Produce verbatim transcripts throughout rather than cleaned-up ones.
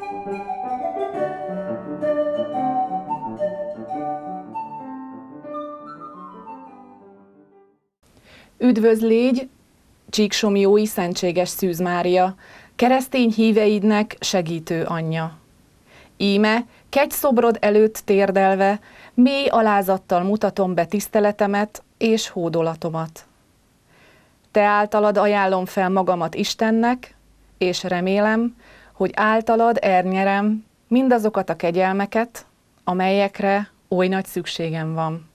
Üdvözlégy, Csíksomlyói Szentséges Szűz Mária, keresztény híveidnek segítő anyja! Íme, kegyszobrod előtt térdelve, mély alázattal mutatom be tiszteletemet és hódolatomat. Te általad ajánlom fel magamat Istennek, és remélem, hogy általad elnyerem mindazokat a kegyelmeket, amelyekre oly nagy szükségem van.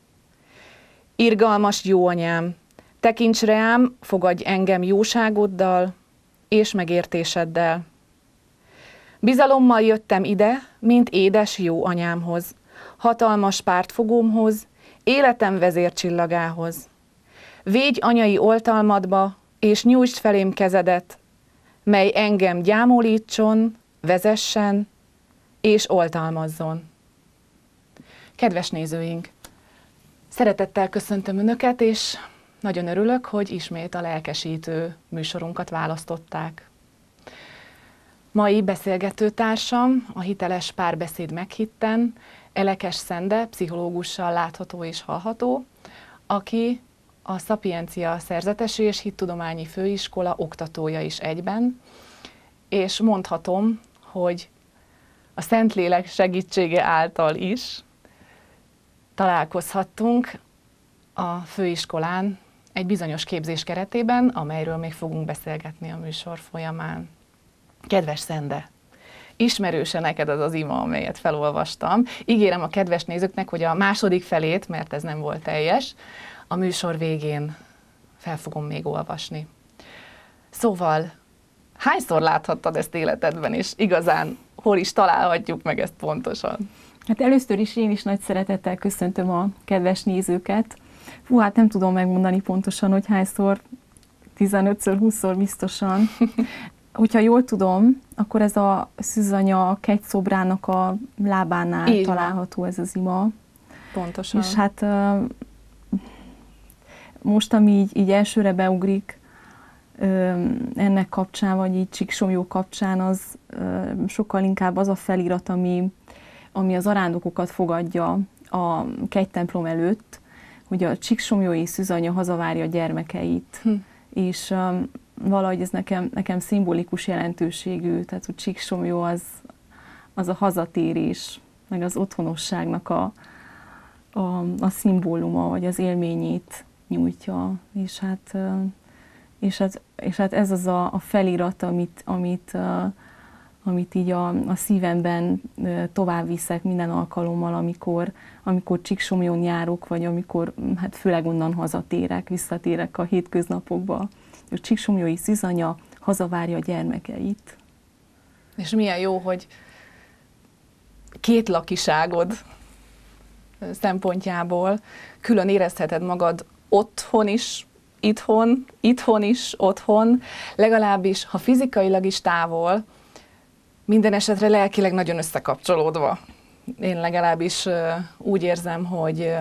Irgalmas jó anyám, tekints reám, fogadj engem jóságoddal és megértéseddel. Bizalommal jöttem ide, mint édes jó anyámhoz, hatalmas pártfogómhoz, életem vezércsillagához. Védj anyai oltalmadba, és nyújtsd felém kezedet, mely engem gyámolítson, vezessen és oltalmazzon. Kedves nézőink! Szeretettel köszöntöm Önöket, és nagyon örülök, hogy ismét a lelkesítő műsorunkat választották. Mai beszélgetőtársam, a Hiteles Párbeszéd Meghitten, Elekes Szende, pszichológussal látható és hallható, aki a Szapiencia Szerzetesi és Hittudományi Főiskola oktatója is egyben, és mondhatom, hogy a Szentlélek segítsége által is találkozhattunk a főiskolán egy bizonyos képzés keretében, amelyről még fogunk beszélgetni a műsor folyamán. Kedves Szende, ismerőse neked az az ima, amelyet felolvastam. Ígérem a kedves nézőknek, hogy a második felét, mert ez nem volt teljes, a műsor végén fel fogom még olvasni. Szóval, hányszor láthattad ezt életedben, és igazán hol is találhatjuk meg ezt pontosan? Hát először is én is nagy szeretettel köszöntöm a kedves nézőket. Fú, hát nem tudom megmondani pontosan, hogy hányszor, tizenötször, húszszor biztosan. Hogyha jól tudom, akkor ez a szűzanya kegyszobrának a lábánál így található ez az ima. Pontosan. És hát most, ami így, így elsőre beugrik ennek kapcsán, vagy így Csíksomlyó kapcsán, az sokkal inkább az a felirat, ami, ami az arándokokat fogadja a kegytemplom előtt, hogy a csíksomlyói szűzanya hazavárja gyermekeit. Hm. És um, valahogy ez nekem, nekem szimbolikus jelentőségű, tehát hogy Csíksomlyó az, az a hazatérés, meg az otthonosságnak a, a, a szimbóluma, vagy az élményét nyújtja. És hát, és hát, és hát ez az a, a felirat, amit, amit, amit így a, a szívemben tovább viszek minden alkalommal, amikor, amikor Csíksomlyón járok, vagy amikor hát főleg onnan hazatérek, visszatérek a hétköznapokba. A csíksomlyói szűzanya hazavárja a gyermekeit. És milyen jó, hogy két lakiságod szempontjából külön érezheted magad otthon is, itthon, itthon is, otthon, legalábbis, ha fizikailag is távol, minden esetre lelkileg nagyon összekapcsolódva. Én legalábbis úgy érzem, hogy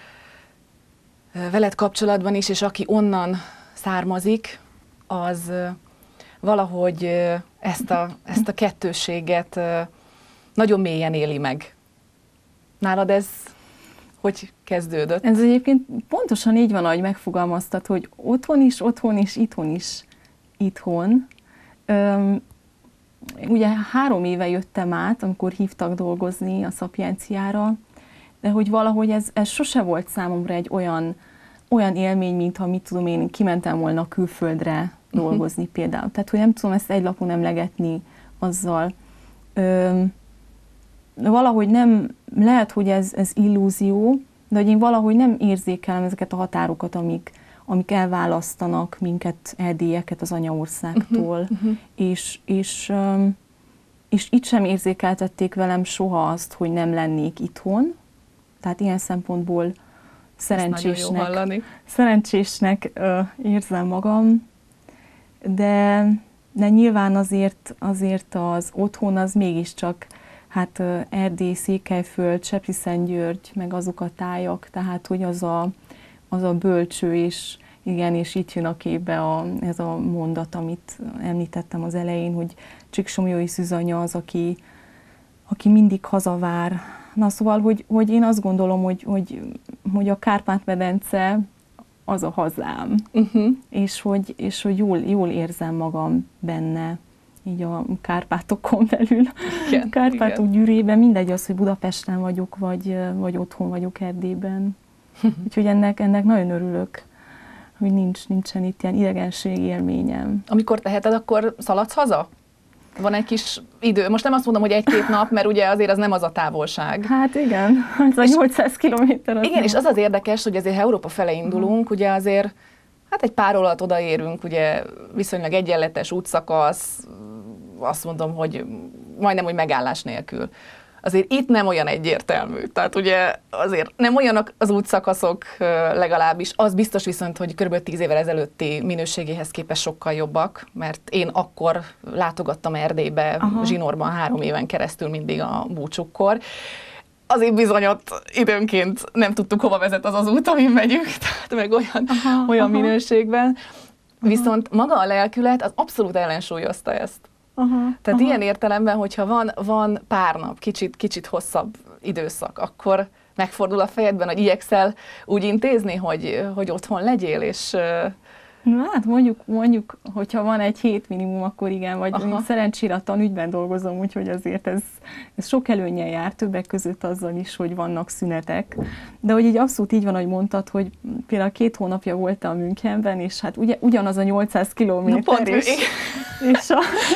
veled kapcsolatban is, és aki onnan származik, az valahogy ezt a, ezt a kettősséget nagyon mélyen éli meg. Nálad ez hogy kezdődött? Ez egyébként pontosan így van, ahogy megfogalmaztad, hogy otthon is, otthon is, itthon is, itthon. Üm, ugye három éve jöttem át, amikor hívtak dolgozni a Szapienciára, de hogy valahogy ez, ez sose volt számomra egy olyan, olyan élmény, mint ha mit tudom én, kimentem volna külföldre dolgozni uh-huh. például. Tehát, hogy nem tudom ezt egy lapon emlegetni azzal. Üm, valahogy nem, lehet, hogy ez, ez illúzió, de hogy én valahogy nem érzékelem ezeket a határokat, amik, amik elválasztanak minket, erdélyeket az anyaországtól, uh-huh, uh-huh. És, és, és itt sem érzékeltették velem soha azt, hogy nem lennék itthon. Tehát ilyen szempontból szerencsésnek, szerencsésnek uh, érzem magam, de, de nyilván azért, azért az otthon az mégiscsak hát Erdély, Székelyföld, Sepsiszentgyörgy, meg azok a tájak, tehát hogy az a, az a bölcső és, Igen, és itt jön a képbe a, ez a mondat, amit említettem az elején, hogy Csíksomlyói Szűzanya az, aki, aki mindig hazavár. Na szóval, hogy, hogy én azt gondolom, hogy, hogy, hogy a Kárpát-medence az a hazám, uh-huh. és hogy, és hogy jól, jól érzem magam benne, így a Kárpátokon belül, igen, Kárpátok igen. gyűrében, mindegy az, hogy Budapesten vagyok, vagy, vagy otthon vagyok Erdélyben. Úgyhogy ennek, ennek nagyon örülök, hogy nincs, nincsen itt ilyen idegenség élményem. Amikor teheted, akkor szaladsz haza? Van egy kis idő. Most nem azt mondom, hogy egy-két nap, mert ugye azért az nem az a távolság. Hát igen, ez a nyolcszáz kilométer. Igen, nem. És az az érdekes, hogy azért, ha Európa fele indulunk, uh-huh. ugye azért hát egy pár alatt odaérünk, ugye viszonylag egyenletes útszakasz, azt mondom, hogy majdnem, hogy megállás nélkül. Azért itt nem olyan egyértelmű. Tehát ugye azért nem olyanok az útszakaszok legalábbis. Az biztos viszont, hogy kb. tíz évvel ezelőtti minőségéhez képest sokkal jobbak, mert én akkor látogattam Erdélybe, aha. Zsinórban három éven keresztül mindig a búcsukkor. Azért bizony ott időnként nem tudtuk, hova vezet az az út, amin megyünk, tehát meg olyan, aha, olyan aha. minőségben. Viszont aha. maga a lelkület az abszolút ellensúlyozta ezt. Aha, Tehát aha. ilyen értelemben, hogyha van, van pár nap, kicsit, kicsit hosszabb időszak, akkor megfordul a fejedben, hogy igyekszel úgy intézni, hogy, hogy otthon legyél, és... Na, hát mondjuk, mondjuk, hogyha van egy hét minimum, akkor igen, vagy szerencsére a tanügyben dolgozom, úgyhogy azért ez, ez sok előnnyel jár, többek között azzal is, hogy vannak szünetek. De hogy így abszolút így van, hogy mondtad, hogy például két hónapja voltam Münchenben, és hát ugye, ugyanaz a nyolcszáz kilométer, és, és, a,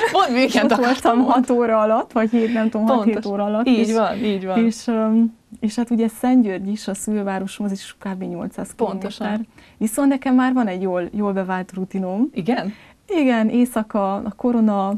és ott voltam hat óra alatt, vagy hét, nem tudom, hat-hét óra alatt. Így és, van, így van. És, és hát ugye Szentgyörgy is, a szülővárosom, az is kb. nyolcszáz kilométer. Viszont nekem már van egy jól, jól bevált rutinom. Igen? Igen, éjszaka a Korona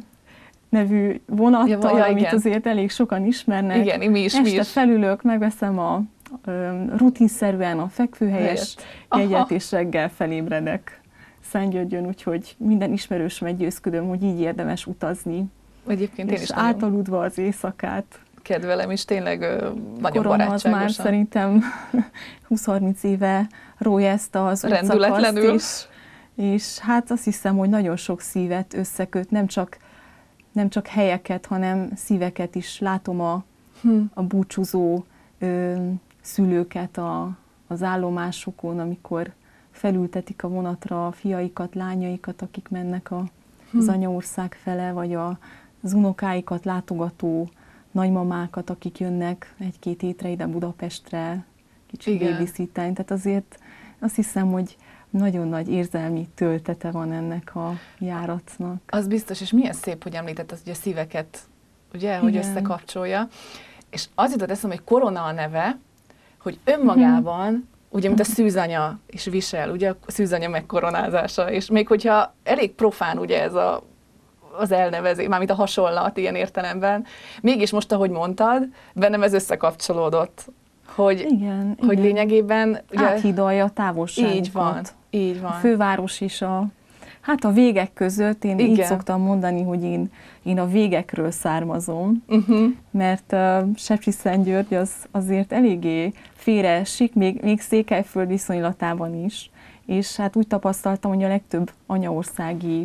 nevű vonattal, ja, ja, amit igen. azért elég sokan ismernek. Igen, mi is, Este mi is. felülök, megveszem a um, rutinszerűen a fekvőhelyes jegyet, és reggel felébredek Szentgyörgyön, úgyhogy minden ismerősöm meggyőzködöm, hogy így érdemes utazni. Egyébként én és is átaludva az éjszakát. Kedvelem is, tényleg ö, nagyon Korona barátságosan. Az már szerintem húsz-harminc éve rója ezt az rendületlenül. És, és hát azt hiszem, hogy nagyon sok szívet összeköt, nem csak, nem csak helyeket, hanem szíveket is. Látom a, hm. a búcsúzó ö, szülőket a, az állomásokon, amikor felültetik a vonatra a fiaikat, lányaikat, akik mennek a, hm. az anyaország fele, vagy a, az unokáikat látogató nagymamákat, akik jönnek egy-két hétre ide Budapestre, kicsit babysittelni. Tehát azért azt hiszem, hogy nagyon nagy érzelmi töltete van ennek a járatnak. Az biztos, és milyen szép, hogy említett, hogy a szíveket, ugye, hogy igen. összekapcsolja. És az jutott eszembe, hogy Korona a neve, hogy önmagában, hmm. ugye, mint a szűzanya is visel, ugye a szűzanya megkoronázása, és még hogyha elég profán ugye ez a az elnevezés, mármint a hasonlat ilyen értelemben. Mégis most, ahogy mondtad, bennem ez összekapcsolódott, hogy, igen, hogy igen. lényegében... Ugye, áthidalja a távolságokat. Így van, így van. A főváros is a, hát a végek között, én igen. így szoktam mondani, hogy én, én a végekről származom, uh-huh. mert uh, Sepsiszentgyörgy az azért eléggé félreesik, még, még Székelyföld viszonylatában is, és hát úgy tapasztaltam, hogy a legtöbb anyaországi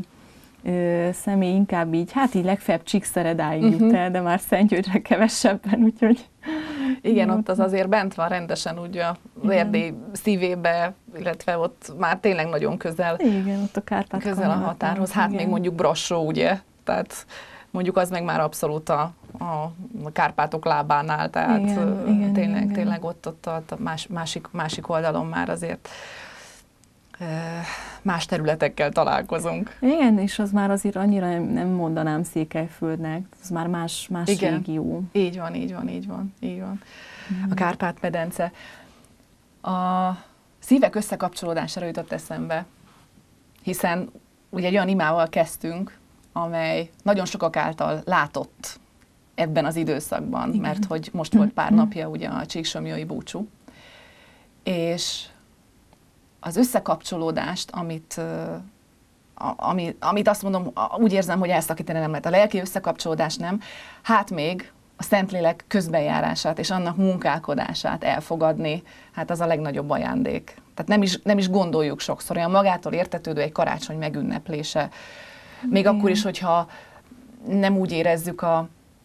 Ö, személy inkább így, hát így legfeljebb Csíkszeredáig uh-huh. jut el, de már Szentgyörgyre kevesebben, úgyhogy... Igen, ott az azért bent van rendesen úgy az Erdély szívébe, illetve ott már tényleg nagyon közel. Igen, ott a Kárpát közel a határhoz. Hát igen. még mondjuk Brassó, ugye? Tehát mondjuk az meg már abszolút a, a Kárpátok lábánál, tehát igen, igen, tényleg, igen. tényleg ott, ott a más, másik, másik oldalon már azért más területekkel találkozunk. Igen, és az már azért annyira nem, nem mondanám Székelyföldnek, az már más, más igen. régió. Így van, így van, így van, így van. Mm. A Kárpát-medence. A szívek összekapcsolódására jutott eszembe, hiszen ugye egy olyan imával kezdtünk, amely nagyon sokak által látott ebben az időszakban, igen. mert hogy most volt pár napja ugye a csíksomlyói búcsú, és az összekapcsolódást, amit, ami, amit azt mondom, úgy érzem, hogy elszakítani nem lehet. A lelki összekapcsolódás nem, hát még a Szentlélek közbenjárását és annak munkálkodását elfogadni, hát az a legnagyobb ajándék. Tehát nem is, nem is gondoljuk sokszor, olyan magától értetődő egy karácsony megünneplése. Még Igen. akkor is, hogyha nem úgy érezzük a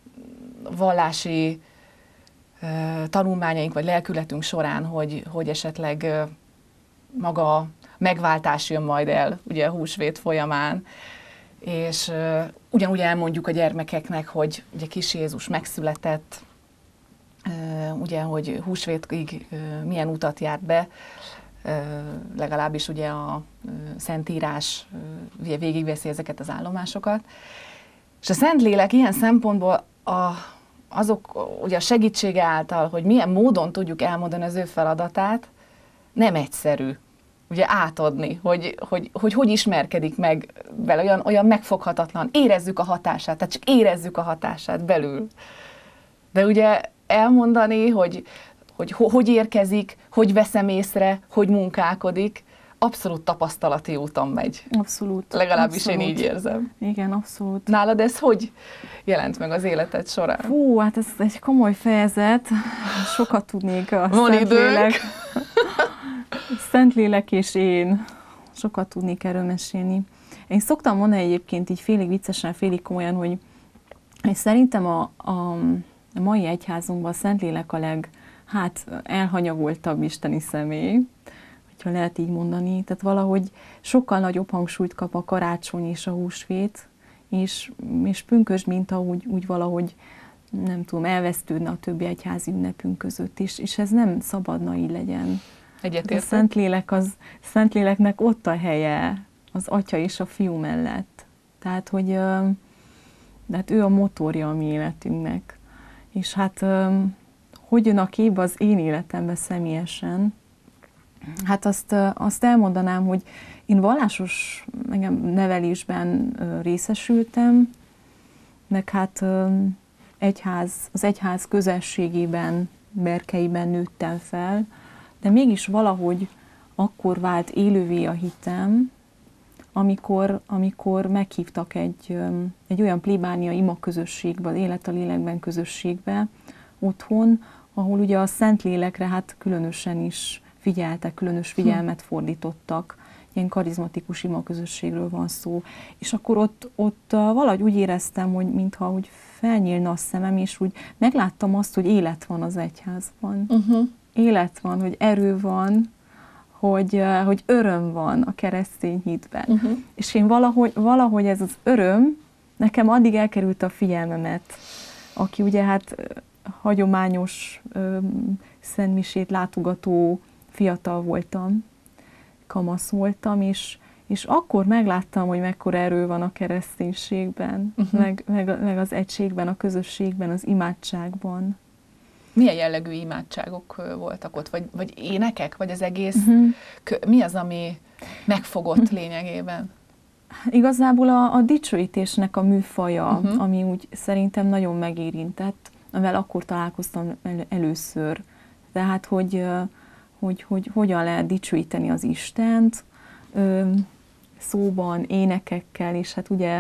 vallási uh, tanulmányaink vagy lelkületünk során, hogy, hogy esetleg uh, maga megváltás jön majd el ugye a húsvét folyamán, és uh, ugyanúgy elmondjuk a gyermekeknek, hogy ugye kis Jézus megszületett, uh, ugye, hogy húsvétig uh, milyen utat járt be, uh, legalábbis ugye a uh, Szentírás uh, végigveszi ezeket az állomásokat. És a Szentlélek ilyen szempontból a, azok ugye a segítsége által, hogy milyen módon tudjuk elmondani az ő feladatát, nem egyszerű ugye átadni, hogy hogy, hogy, hogy ismerkedik meg vele, olyan, olyan megfoghatatlan, érezzük a hatását, tehát csak érezzük a hatását belül. De ugye elmondani, hogy hogy, hogy érkezik, hogy veszem észre, hogy munkálkodik, abszolút tapasztalati úton megy. Abszolút. Legalábbis abszolút. én így érzem. Igen, abszolút. Nálad ez hogy jelent meg az életed során? Hú, hát ez egy komoly fejezet. Sokat tudnék a Van Szentlélek. Szentlélek és én. Sokat tudnék erről mesélni. Én szoktam mondani egyébként így félig viccesen, félig komolyan, hogy szerintem a, a, a mai egyházunkban a Szentlélek a leg, hát elhanyagoltabb isteni személy, ha lehet így mondani. Tehát valahogy sokkal nagyobb hangsúlyt kap a karácsony és a húsvét, és, és pünkösd minta úgy, úgy valahogy, nem tudom, elvesztődne a többi egyházi ünnepünk között is, és ez nem szabadna így legyen. Egyetértek. A Szentlélek az, Szentléleknek ott a helye az Atya és a Fiú mellett. Tehát, hogy de hát ő a motorja a mi életünknek. És hát hogy jön a képbe az én életembe személyesen, hát azt, azt elmondanám, hogy én vallásos engem nevelésben részesültem, meg hát egyház, az egyház közelségében, berkeiben nőttem fel, de mégis valahogy akkor vált élővé a hitem, amikor, amikor meghívtak egy, egy olyan plébánia ima közösségbe, az Élet a Lélekben közösségbe otthon, ahol ugye a Szentlélekre hát különösen is figyeltek, különös figyelmet fordítottak. Ilyen karizmatikus ima közösségről van szó. És akkor ott, ott valahogy úgy éreztem, hogy mintha úgy felnyílna a szemem, és úgy megláttam azt, hogy élet van az egyházban. Uh-huh. Élet van, hogy erő van, hogy, hogy öröm van a keresztény hitben. Uh-huh. És én valahogy, valahogy ez az öröm nekem addig elkerült a figyelmemet, aki ugye hát hagyományos öm, szentmisét látogató fiatal voltam, kamasz voltam, és, és akkor megláttam, hogy mekkora erő van a kereszténységben, uh-huh. meg, meg, meg az egységben, a közösségben, az imádságban. Milyen jellegű imádságok voltak ott? Vagy, vagy énekek? Vagy az egész? Uh-huh. Mi az, ami megfogott uh-huh. lényegében? Igazából a, a dicsőítésnek a műfaja, uh-huh. ami úgy szerintem nagyon megérintett, amivel akkor találkoztam el, először. Tehát, hogy, hogy, hogy hogyan lehet dicsőíteni az Istent, szóban, énekekkel, és hát ugye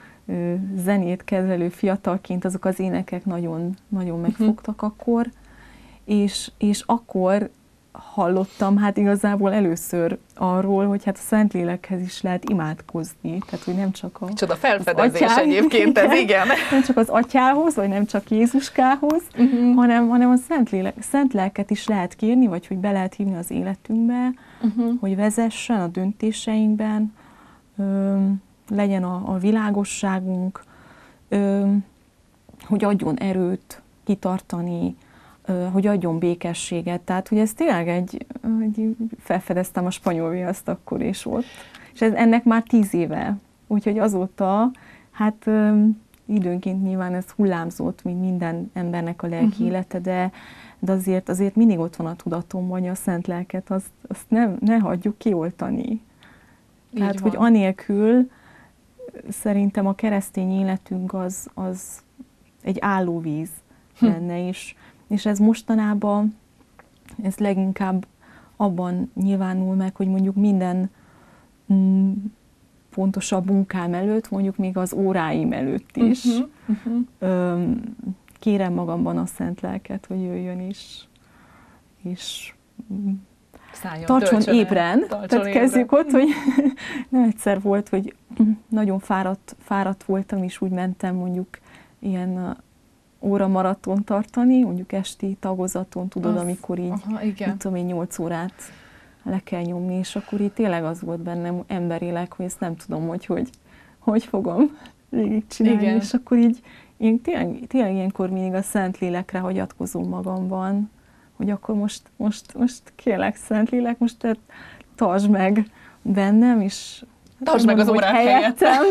zenét kedvelő fiatalként azok az énekek nagyon, nagyon megfogtak uh-huh. akkor, és, és akkor hallottam hát igazából először arról, hogy hát a Szentlélekhez is lehet imádkozni, tehát hogy nem csak a... Csoda felfedezés atyá, egyébként ez, igen. Nem csak az atyához, vagy nem csak Jézuskához, uh-huh. hanem, hanem a Szentlélek, Szentlelket is lehet kérni, vagy hogy be lehet hívni az életünkbe, uh-huh. hogy vezessen a döntéseinkben, ö, legyen a, a világosságunk, ö, hogy adjon erőt kitartani, hogy adjon békességet. Tehát, hogy ez tényleg egy, egy felfedeztem a spanyol viaszt akkor is ott. És ez, ennek már tíz éve. Úgyhogy azóta, hát időnként nyilván ez hullámzott, mint minden embernek a lelki uh-huh. élete, de, de azért, azért mindig ott van a tudatomban, hogy a szent lelket, azt, azt nem, ne hagyjuk kioltani. Így Tehát, van. Hogy anélkül szerintem a keresztény életünk az, az egy állóvíz hm. lenne, és És ez mostanában, ez leginkább abban nyilvánul meg, hogy mondjuk minden mm, fontosabb munkám előtt, mondjuk még az óráim előtt is, uh-huh, uh-huh. Öm, kérem magamban a szent lelket, hogy jöjjön is. És Szálljon, tartson töltsön el, ébren, tartson tehát ébren. kezdjük ott, hogy nem egyszer volt, hogy nagyon fáradt, fáradt voltam, és úgy mentem mondjuk ilyen óra maraton tartani, mondjuk esti tagozaton, tudod, az, amikor így, aha, igen. mit tudom én, nyolc órát le kell nyomni, és akkor így tényleg az volt bennem emberileg, hogy ezt nem tudom, hogy hogy, hogy fogom végigcsinálni, Igen. és akkor így én tényleg, tényleg ilyenkor mindig a Szentlélekre hagyatkozom magamban, hogy akkor most, most, most kérlek, Szentlélek, most te tartsd meg bennem, és tartsd meg az órát helyettem.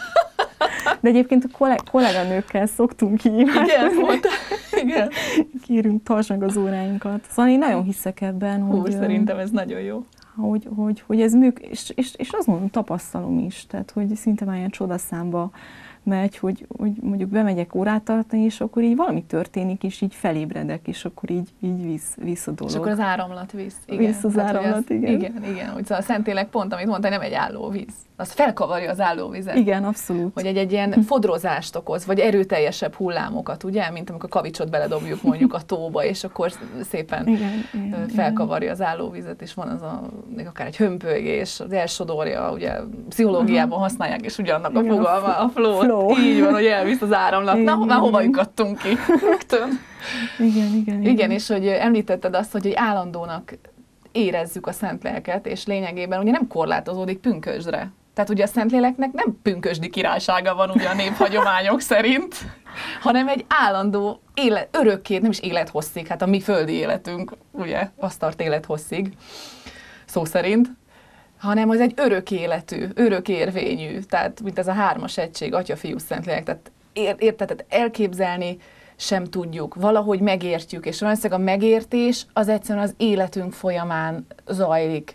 De egyébként a kollég, kolléganőkkel szoktunk így. Igen, volt. Igen. Kérünk, tartsd meg az óráinkat. Szóval én nagyon hiszek ebben, Hú, hogy, szerintem ez nagyon jó. Hogy, hogy, hogy ez működik, és, és, és azt mondom, tapasztalom is, tehát hogy szinte már ilyen csodaszámba megy, hogy, hogy mondjuk bemegyek órát tartani, és akkor így valami történik, és így felébredek, és akkor így, így visz, visz a dolog. És akkor az áramlat visz. Igen. Visz az tehát, áramlat, az, igen. Igen, igen. Úgy, szóval a Szentlélek pont, amit mondtál, nem egy állóvíz. Az felkavarja az állóvizet. Igen, abszolút. Hogy egy, egy ilyen fodrozást okoz, vagy erőteljesebb hullámokat, ugye? Mint amikor kavicsot beledobjuk mondjuk a tóba, és akkor szépen igen, igen, felkavarja az állóvizet, és van az a, akár egy hömpölygés, az elsodorja, ugye pszichológiában használják, és ugyanannak a fogalma, a flow. flow. Így van, hogy elvisz az áramlat. Igen, na, már hova lyukadtunk ki? Rögtön. Igen, igen, igen. Igen, és hogy említetted azt, hogy egy állandónak érezzük a Szentléleket, és lényegében ugye nem korlátozódik pünkösdre. Tehát ugye a Szentléleknek nem pünkösdi királysága van ugye a néphagyományok szerint, hanem egy állandó, élet, örökké, nem is élethosszig, hát a mi földi életünk, ugye, azt tart élethosszig, szó szerint, hanem az egy örök életű, örök érvényű, tehát mint ez a hármas egység, Atya, Fiú, Szentlélek, tehát ér, érted, elképzelni sem tudjuk, valahogy megértjük, és valószínűleg a megértés az egyszerűen az életünk folyamán zajlik.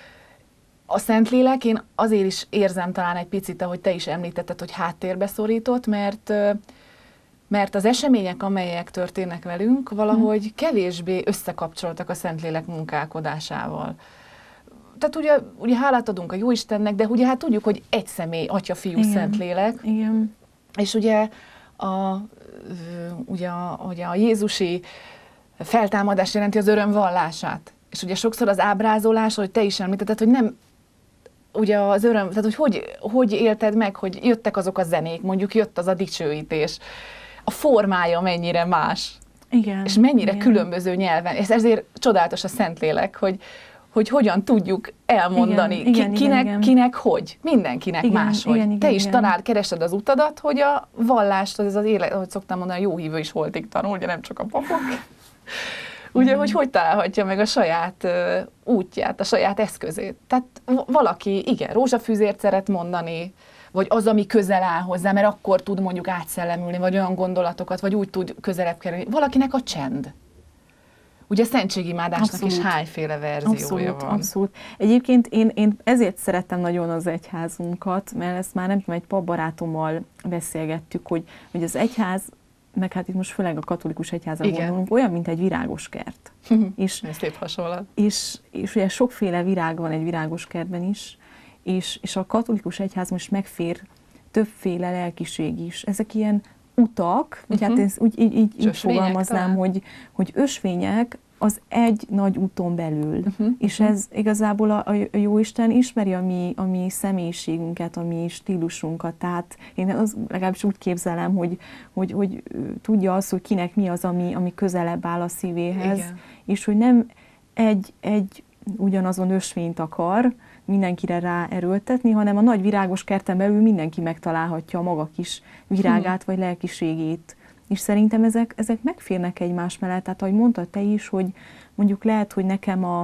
A Szentlélek, én azért is érzem talán egy picit, ahogy te is említetted, hogy háttérbe szorított, mert, mert az események, amelyek történnek velünk, valahogy kevésbé összekapcsoltak a Szentlélek munkálkodásával. Tehát ugye, ugye hálát adunk a Jóistennek, de ugye hát tudjuk, hogy egy személy, Atya, Fiú, Igen. Szentlélek. Igen. És ugye a, ugye, a, ugye a jézusi feltámadás jelenti az öröm vallását. És ugye sokszor az ábrázolás, hogy te is említetted, hogy nem ugye az öröm, tehát hogy, hogy hogy élted meg, hogy jöttek azok a zenék, mondjuk jött az a dicsőítés. A formája mennyire más. Igen. És mennyire igen. különböző nyelven. És ezért csodálatos a Szentlélek, hogy hogy hogyan tudjuk elmondani, igen, ki, igen, kinek, igen. kinek hogy. Mindenkinek igen, máshogy. igen, igen, Te is igen. talál, keresed az utadat, hogy a vallást, az az élet, ahogy szoktam mondani, a jó hívő is holtig tanul, ugye nem csak a papok. Ugye, hogy hogy találhatja meg a saját uh, útját, a saját eszközét. Tehát valaki, igen, rózsafűzért szeret mondani, vagy az, ami közel áll hozzá, mert akkor tud mondjuk átszellemülni, vagy olyan gondolatokat, vagy úgy tud közelebb kerülni. Valakinek a csend. Ugye a szentségimádásnak Abszolút. is hányféle verziója abszolút, van. Abszolút. Egyébként én, én ezért szerettem nagyon az egyházunkat, mert ezt már nem tudom, egy papbarátommal beszélgettük, hogy, hogy az egyház, meg hát itt most főleg a katolikus egyházra Igen. gondolunk, olyan, mint egy virágos kert. és, Ez szép hasonlat. és, és ugye sokféle virág van egy virágos kertben is, és, és a katolikus egyház most megfér többféle lelkiség is. Ezek ilyen utak, vagy uh-huh. hát ez úgy, így, így, így fogalmaznám, hogy, hogy ösvények az egy nagy úton belül. Uh-huh. És ez igazából a, a Jóisten ismeri a mi, a mi személyiségünket, a mi stílusunkat. Tehát én az, legalábbis úgy képzelem, hogy, hogy, hogy tudja azt, hogy kinek mi az, ami, ami közelebb áll a szívéhez, igen. És hogy nem egy, egy ugyanazon ösvényt akar mindenkire ráerőltetni, hanem a nagy virágos kerten belül mindenki megtalálhatja a maga kis virágát, vagy lelkiségét. És szerintem ezek, ezek megférnek egymás mellett. Tehát, ahogy mondtad te is, hogy mondjuk lehet, hogy nekem a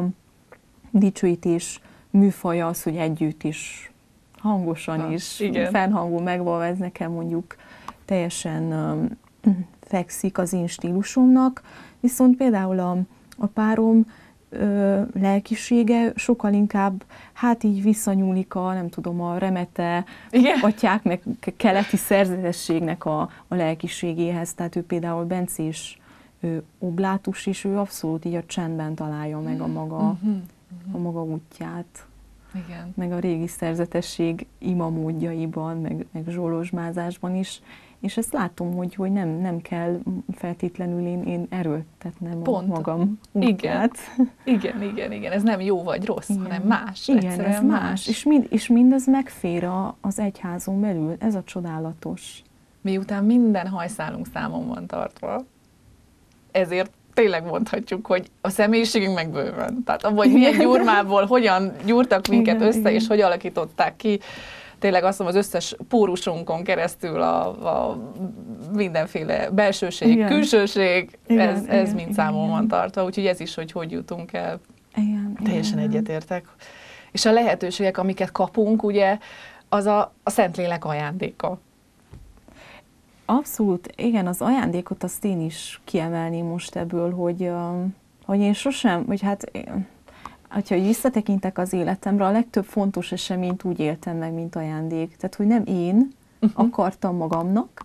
dicsőítés műfaja az, hogy együtt is, hangosan ha, is, igen. fennhangul megvalva, ez nekem mondjuk teljesen um, fekszik az én stílusomnak. Viszont például a, a párom Ö, lelkisége sokkal inkább, hát így visszanyúlik a, nem tudom, a remete igen. atyák, meg keleti szerzetességnek a, a lelkiségéhez. Tehát ő például bencés ő, oblátus, és ő abszolút így a csendben találja meg a maga, uh-huh. Uh-huh. a maga útját. Igen. Meg a régi szerzetesség imamódjaiban, meg, meg zsolozsmázásban is. és ezt látom, hogy, hogy nem, nem kell feltétlenül én, én erőltetnem Pont. a magam útját. Igen. igen, igen, igen, ez nem jó vagy rossz, igen. hanem más. Igen, ez más. más. És, mind, és mindez megfér a, az egyházon belül, ez a csodálatos. Miután minden hajszálunk számon van tartva, ezért tényleg mondhatjuk, hogy a személyiségünk meg bőven. Tehát abban, hogy milyen gyurmából, hogyan gyúrtak minket igen, össze, igen. és hogy alakították ki, tényleg azt mondom, az összes pórusunkon keresztül a, a mindenféle belsőség, igen. külsőség, igen, ez, ez igen, mind számon igen. van tartva, úgyhogy ez is, hogy hogy jutunk el. Igen, Teljesen igen. egyetértek. És a lehetőségek, amiket kapunk, ugye, az a, a Szentlélek ajándéka. Abszolút, igen, az ajándékot azt én is kiemelném most ebből, hogy, hogy én sosem, vagy hát, hogyha visszatekintek az életemre, a legtöbb fontos eseményt úgy éltem meg, mint ajándék. Tehát, hogy nem én uh-huh. akartam magamnak,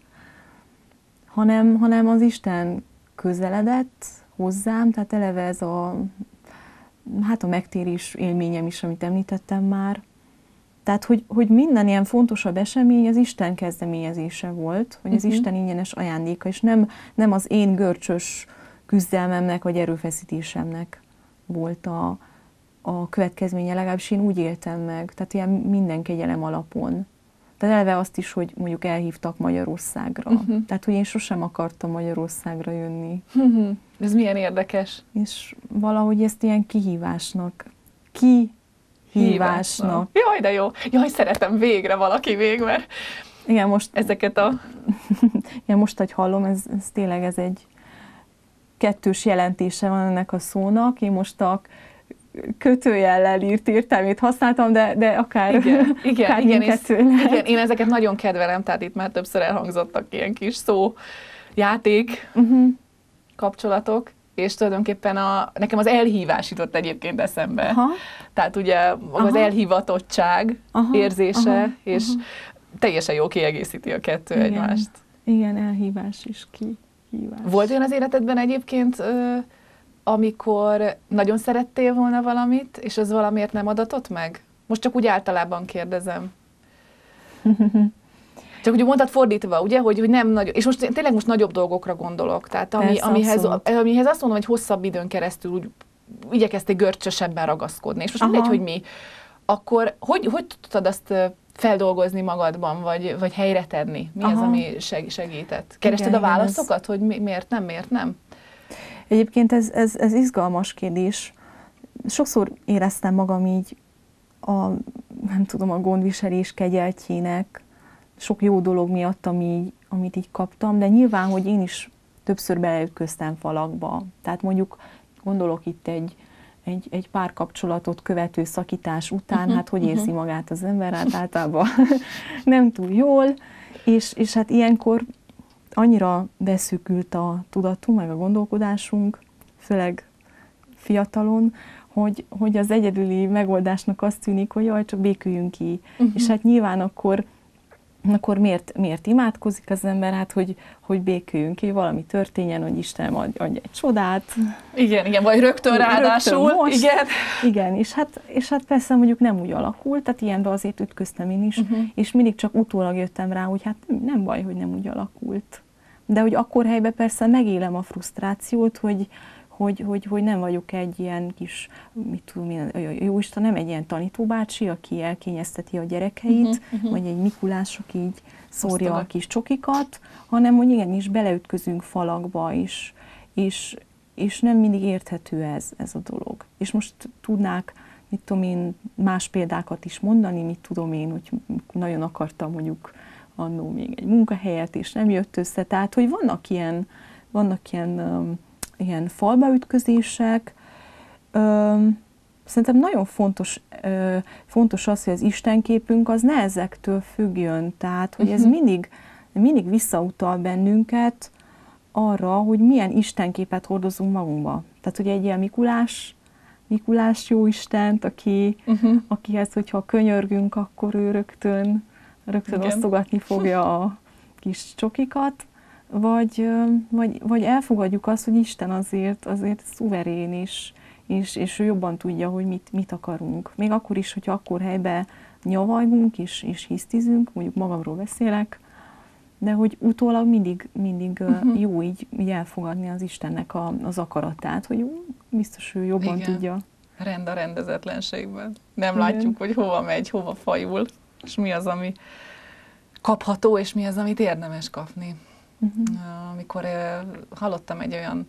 hanem, hanem az Isten közeledett hozzám, tehát eleve ez a, hát a megtérés élményem is, amit említettem már. Tehát, hogy, hogy minden ilyen fontosabb esemény az Isten kezdeményezése volt, hogy az uh-huh. Isten ingyenes ajándéka, és nem, nem az én görcsös küzdelmemnek vagy erőfeszítésemnek volt a, a következménye, legalábbis én úgy éltem meg, tehát ilyen minden kegyelem alapon. Tehát eleve azt is, hogy mondjuk elhívtak Magyarországra. Uh-huh. Tehát, hogy én sosem akartam Magyarországra jönni. Uh-huh. Ez milyen érdekes. És valahogy ezt ilyen kihívásnak, ki hívásnak. Jaj, de jó. Jaj, szeretem végre valaki még, mert igen, most, ezeket a... igen, most, hogy hallom, ez, ez tényleg ez egy kettős jelentése van ennek a szónak. Én most a kötőjellel írt értelmét használtam, de, de akár, igen, igen, akár igen, és, igen, én ezeket nagyon kedvelem, tehát itt már többször elhangzottak ilyen kis szó játék uh-huh. kapcsolatok, és tulajdonképpen a, nekem az elhívás jutott egyébként eszembe. Aha. Tehát ugye aha. az elhivatottság aha. érzése, aha. és aha. teljesen jó kiegészíti a kettő igen. egymást. Igen, elhívás is kihívás. Volt olyan az életedben egyébként, ö, amikor nagyon szerettél volna valamit, és az valamiért nem adatott meg? Most csak úgy általában kérdezem. Csak ugye mondtad fordítva, ugye, hogy, hogy nem nagy, és most tényleg most nagyobb dolgokra gondolok, tehát ami, persze, amihez, amihez azt mondom, hogy hosszabb időn keresztül úgy igyekeztél görcsösebben ragaszkodni, és most mindegy, hogy mi, akkor hogy, hogy tudtad azt feldolgozni magadban, vagy, vagy helyre tenni? Mi aha. az, ami segített? Kerested igen, a válaszokat, ez... hogy mi, miért nem, miért nem? Egyébként ez, ez, ez izgalmas kérdés. Sokszor éreztem magam így a, nem tudom, a gondviselés kegyeltjének, sok jó dolog miatt, ami, amit így kaptam, de nyilván, hogy én is többször beleütköztem falakba. Tehát mondjuk gondolok itt egy, egy, egy párkapcsolatot követő szakítás után, uh-huh, hát hogy érzi uh-huh. magát az ember, hát általában nem túl jól, és, és hát ilyenkor annyira beszűkült a tudatunk, meg a gondolkodásunk, főleg fiatalon, hogy, hogy az egyedüli megoldásnak azt tűnik, hogy jaj, csak béküljünk ki. Uh-huh. És hát nyilván akkor akkor miért, miért imádkozik az ember? Hát, hogy, hogy béküljünk ki, valami történjen, hogy Isten adj, adj egy csodát. Igen, igen, vagy rögtön ráadásul. Rögtön most, igen. Igen, és hát, és hát persze mondjuk nem úgy alakult, tehát ilyenbe azért ütköztem én is, uh-huh. és mindig csak utólag jöttem rá, hogy hát nem, nem baj, hogy nem úgy alakult. De hogy akkor helyben persze megélem a frusztrációt, hogy Hogy, hogy, hogy nem vagyok egy ilyen kis, mit tudom én, jóisten, nem egy ilyen tanítóbácsi, aki elkényezteti a gyerekeit, uh-huh, uh-huh. vagy egy Mikulás, aki így szórja Osztogat. a kis csokikat, hanem hogy igenis beleütközünk falakba is, és, és nem mindig érthető ez, ez a dolog. És most tudnák, mit tudom én, más példákat is mondani, mit tudom én, hogy nagyon akartam mondjuk annó még egy munkahelyet, és nem jött össze. Tehát, hogy vannak ilyen, vannak ilyen um, ilyen falbaütközések. Szerintem nagyon fontos, ö, fontos az, hogy az istenképünk az ne ezektől függjön. Tehát, hogy ez mindig, mindig visszautal bennünket arra, hogy milyen istenképet hordozunk magunkba. Tehát, hogy egy ilyen Mikulás, Mikulás jó Istent, aki, uh-huh. akihez, hogyha könyörgünk, akkor ő rögtön, rögtön osztogatni fogja a kis csokikat. Vagy, vagy, vagy elfogadjuk azt, hogy Isten azért, azért szuverén is, és, és ő jobban tudja, hogy mit, mit akarunk. Még akkor is, hogyha akkor helyben nyavajgunk és, és hisztizünk, mondjuk magamról beszélek, de hogy utólag mindig, mindig uh-huh. jó így, így elfogadni az Istennek a, az akaratát, hogy biztos ő jobban Igen. tudja. Rend a rendezetlenségben. Nem Igen. látjuk, hogy hova megy, hova fajul, és mi az, ami kapható, és mi az, amit érdemes kapni. Uh-huh. Amikor uh, hallottam egy olyan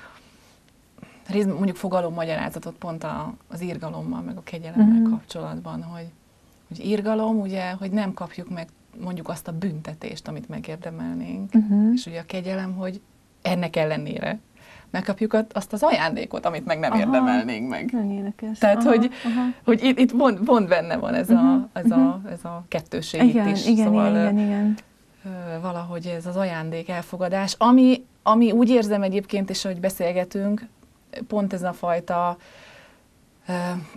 rész, mondjuk fogalommagyarázatot pont a, az irgalommal, meg a kegyelemmel uh-huh. kapcsolatban, hogy, hogy irgalom, ugye, hogy nem kapjuk meg mondjuk azt a büntetést, amit megérdemelnénk, uh-huh. és ugye a kegyelem, hogy ennek ellenére megkapjuk azt az ajándékot, amit meg nem aha, érdemelnénk meg. Nem érdekes. Tehát, aha, hogy, aha. hogy itt, itt pont, pont benne van ez, uh-huh, a, ez, uh-huh. a, ez a kettőség igen, itt is. Igen, szóval igen, igen. valahogy ez az ajándék elfogadás, ami, ami úgy érzem egyébként, és ahogy beszélgetünk, pont ez a fajta uh,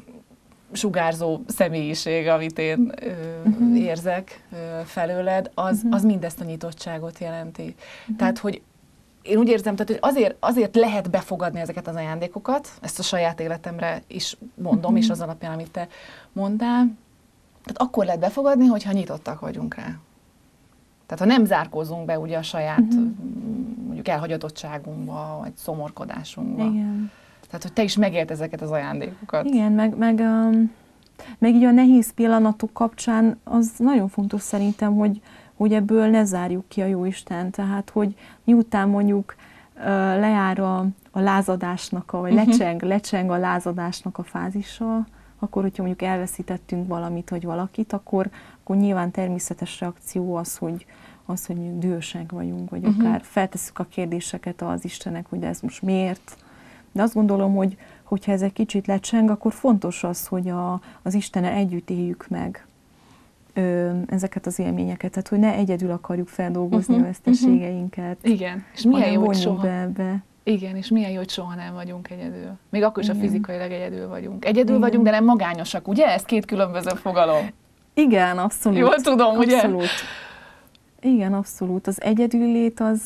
sugárzó személyiség, amit én uh, uh-huh. érzek uh, felőled, az, uh-huh. az mindezt a nyitottságot jelenti. Uh-huh. Tehát, hogy én úgy érzem, tehát, hogy azért, azért lehet befogadni ezeket az ajándékokat, ezt a saját életemre is mondom, uh-huh. és az alapján, amit te mondtál. Tehát akkor lehet befogadni, hogyha nyitottak vagyunk rá. Tehát ha nem zárkózunk be ugye a saját uh-huh. mondjuk elhagyatottságunkba, vagy szomorkodásunkba. Igen. Tehát, hogy te is megélt ezeket az ajándékokat. Igen, meg, meg, um, meg így a nehéz pillanatok kapcsán az nagyon fontos szerintem, hogy, hogy ebből ne zárjuk ki a Jóisten. Tehát, hogy miután mondjuk uh, lejár a, a lázadásnak, a, vagy uh-huh. lecseng, lecseng a lázadásnak a fázisa, akkor, hogyha mondjuk elveszítettünk valamit, vagy valakit, akkor, akkor nyilván természetes reakció az, hogy, az, hogy mondjuk dühösek vagyunk, vagy uh-huh. akár feltesszük a kérdéseket az Istennek, hogy de ez most miért. De azt gondolom, hogy hogyha ez egy kicsit lecseng, akkor fontos az, hogy a, az Istennel együtt éljük meg ö, ezeket az élményeket, tehát hogy ne egyedül akarjuk feldolgozni uh-huh. a veszteségeinket. Uh-huh. Igen, és milyen jó, hogy soha. Be ebbe. Igen, és milyen jó, hogy soha nem vagyunk egyedül. Még akkor is, ha fizikailag egyedül vagyunk. Egyedül Igen. vagyunk, de nem magányosak, ugye? Ez két különböző fogalom. Igen, abszolút. Jól tudom, ugye? Abszolút. Igen, abszolút. Az egyedüllét az,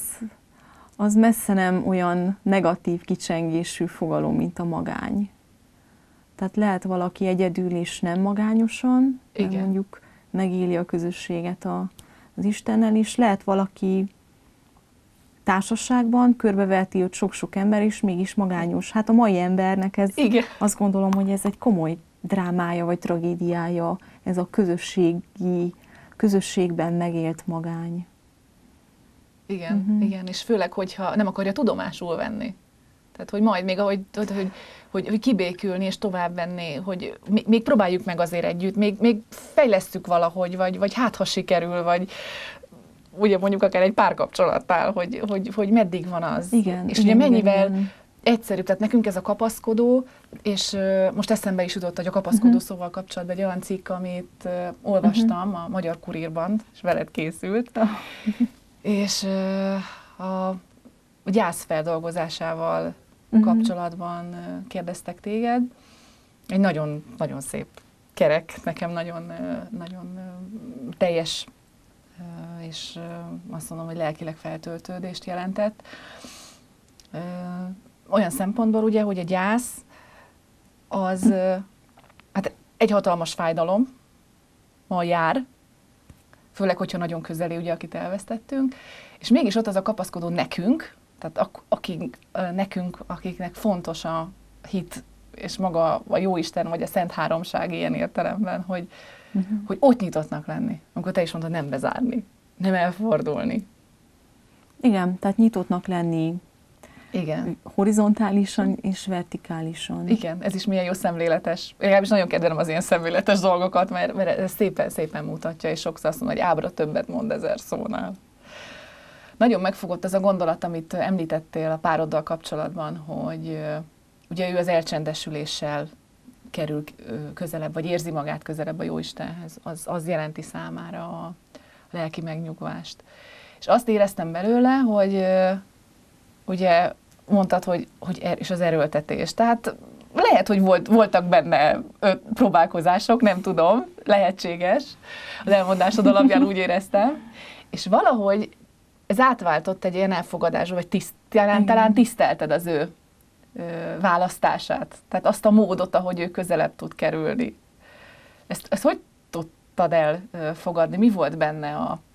az messze nem olyan negatív kicsengésű fogalom, mint a magány. Tehát lehet valaki egyedül és nem magányosan, mert mondjuk megéli a közösséget a, az Istennel, és lehet valaki társaságban körbeveti őt sok-sok ember, és mégis magányos. Hát a mai embernek ez, igen. azt gondolom, hogy ez egy komoly drámája, vagy tragédiája, ez a közösségi, közösségben megélt magány. Igen, uh-huh. igen, és főleg, hogyha nem akarja tudomásul venni. Tehát, hogy majd még ahogy, hogy, hogy, hogy, hogy kibékülni és tovább venni, hogy még, még próbáljuk meg azért együtt, még, még fejlesztjük valahogy, vagy, vagy hát ha sikerül, vagy ugye mondjuk akár egy párkapcsolattal, hogy, hogy, hogy meddig van az. Igen, és igen, ugye mennyivel igen. egyszerűbb, tehát nekünk ez a kapaszkodó, és uh, most eszembe is jutott, hogy a kapaszkodó uh-huh. szóval kapcsolatban egy olyan cikk, amit uh, olvastam uh-huh. a Magyar Kurírban, és veled készült, uh-huh. és uh, a, a gyász feldolgozásával uh-huh. kapcsolatban uh, kérdeztek téged. Egy nagyon, nagyon szép kerek, nekem nagyon, uh, nagyon uh, teljes Uh, és uh, azt mondom, hogy lelkileg feltöltődést jelentett. Uh, olyan szempontból ugye, hogy a gyász az uh, hát egy hatalmas fájdalom ma jár, főleg, hogyha nagyon közeli, ugye, akit elvesztettünk, és mégis ott az a kapaszkodó nekünk, tehát ak- akik, uh, nekünk, akiknek fontos a hit, és maga a Jóisten, vagy a Szent Háromság ilyen értelemben, hogy Uh-huh. hogy ott nyitottnak lenni, amikor te is mondtad, nem bezárni, nem elfordulni. Igen, tehát nyitottnak lenni. Igen. Horizontálisan és vertikálisan. Igen, ez is milyen jó szemléletes. Én legalábbis nagyon kedvelem az ilyen szemléletes dolgokat, mert, mert ez szépen, szépen mutatja, és sokszor azt mondom, hogy ábra többet mond ezer szónál. Nagyon megfogott ez a gondolat, amit említettél a pároddal kapcsolatban, hogy ugye ő az elcsendesüléssel kerül közelebb, vagy érzi magát közelebb a Jóistenhez, az, az jelenti számára a lelki megnyugvást. És azt éreztem belőle, hogy ugye mondtad, hogy, hogy er, és az erőltetés. Tehát lehet, hogy volt, voltak benne próbálkozások, nem tudom, lehetséges. Az elmondásod alapján úgy éreztem. És valahogy ez átváltott egy ilyen elfogadásba, vagy tiszt, talán, talán tisztelted az ő választását. Tehát azt a módot, ahogy ő közelebb tud kerülni. Ezt, ezt hogy tudtad elfogadni? Mi volt benne a,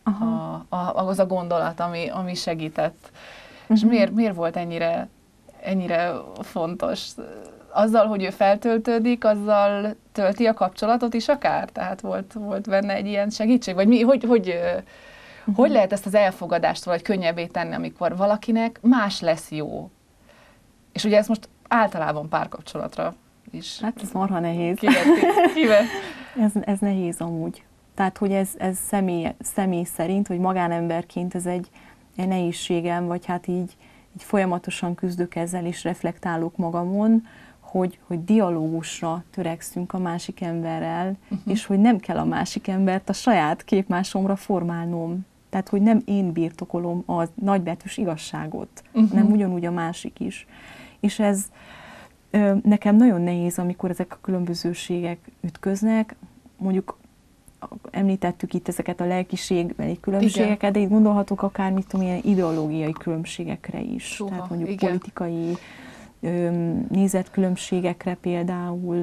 a, a, az a gondolat, ami, ami segített. Uh-huh. És miért, miért volt ennyire, ennyire fontos? Azzal, hogy ő feltöltődik, azzal tölti a kapcsolatot is akár? Tehát volt, volt benne egy ilyen segítség? Vagy mi, hogy, hogy, uh-huh. hogy lehet ezt az elfogadást valahogy könnyebbé tenni, amikor valakinek más lesz jó? És ugye ez most általában párkapcsolatra is. Hát ez marha nehéz. Kivet? ez, ez nehéz amúgy. Tehát, hogy ez, ez személy, személy szerint, hogy magánemberként ez egy, egy nehézségem, vagy hát így, így folyamatosan küzdök ezzel, és reflektálok magamon, hogy, hogy dialógusra törekszünk a másik emberrel, uh-huh. és hogy nem kell a másik embert a saját képmásomra formálnom. Tehát, hogy nem én birtokolom a nagybetűs igazságot, uh-huh. hanem ugyanúgy a másik is. És ez ö, nekem nagyon nehéz, amikor ezek a különbözőségek ütköznek. Mondjuk említettük itt ezeket a lelkiségbeli különbségeket, igen. de itt gondolhatok akár, mit tudom, ilyen ideológiai különbségekre is. Soha, tehát mondjuk igen. politikai ö, nézetkülönbségekre például,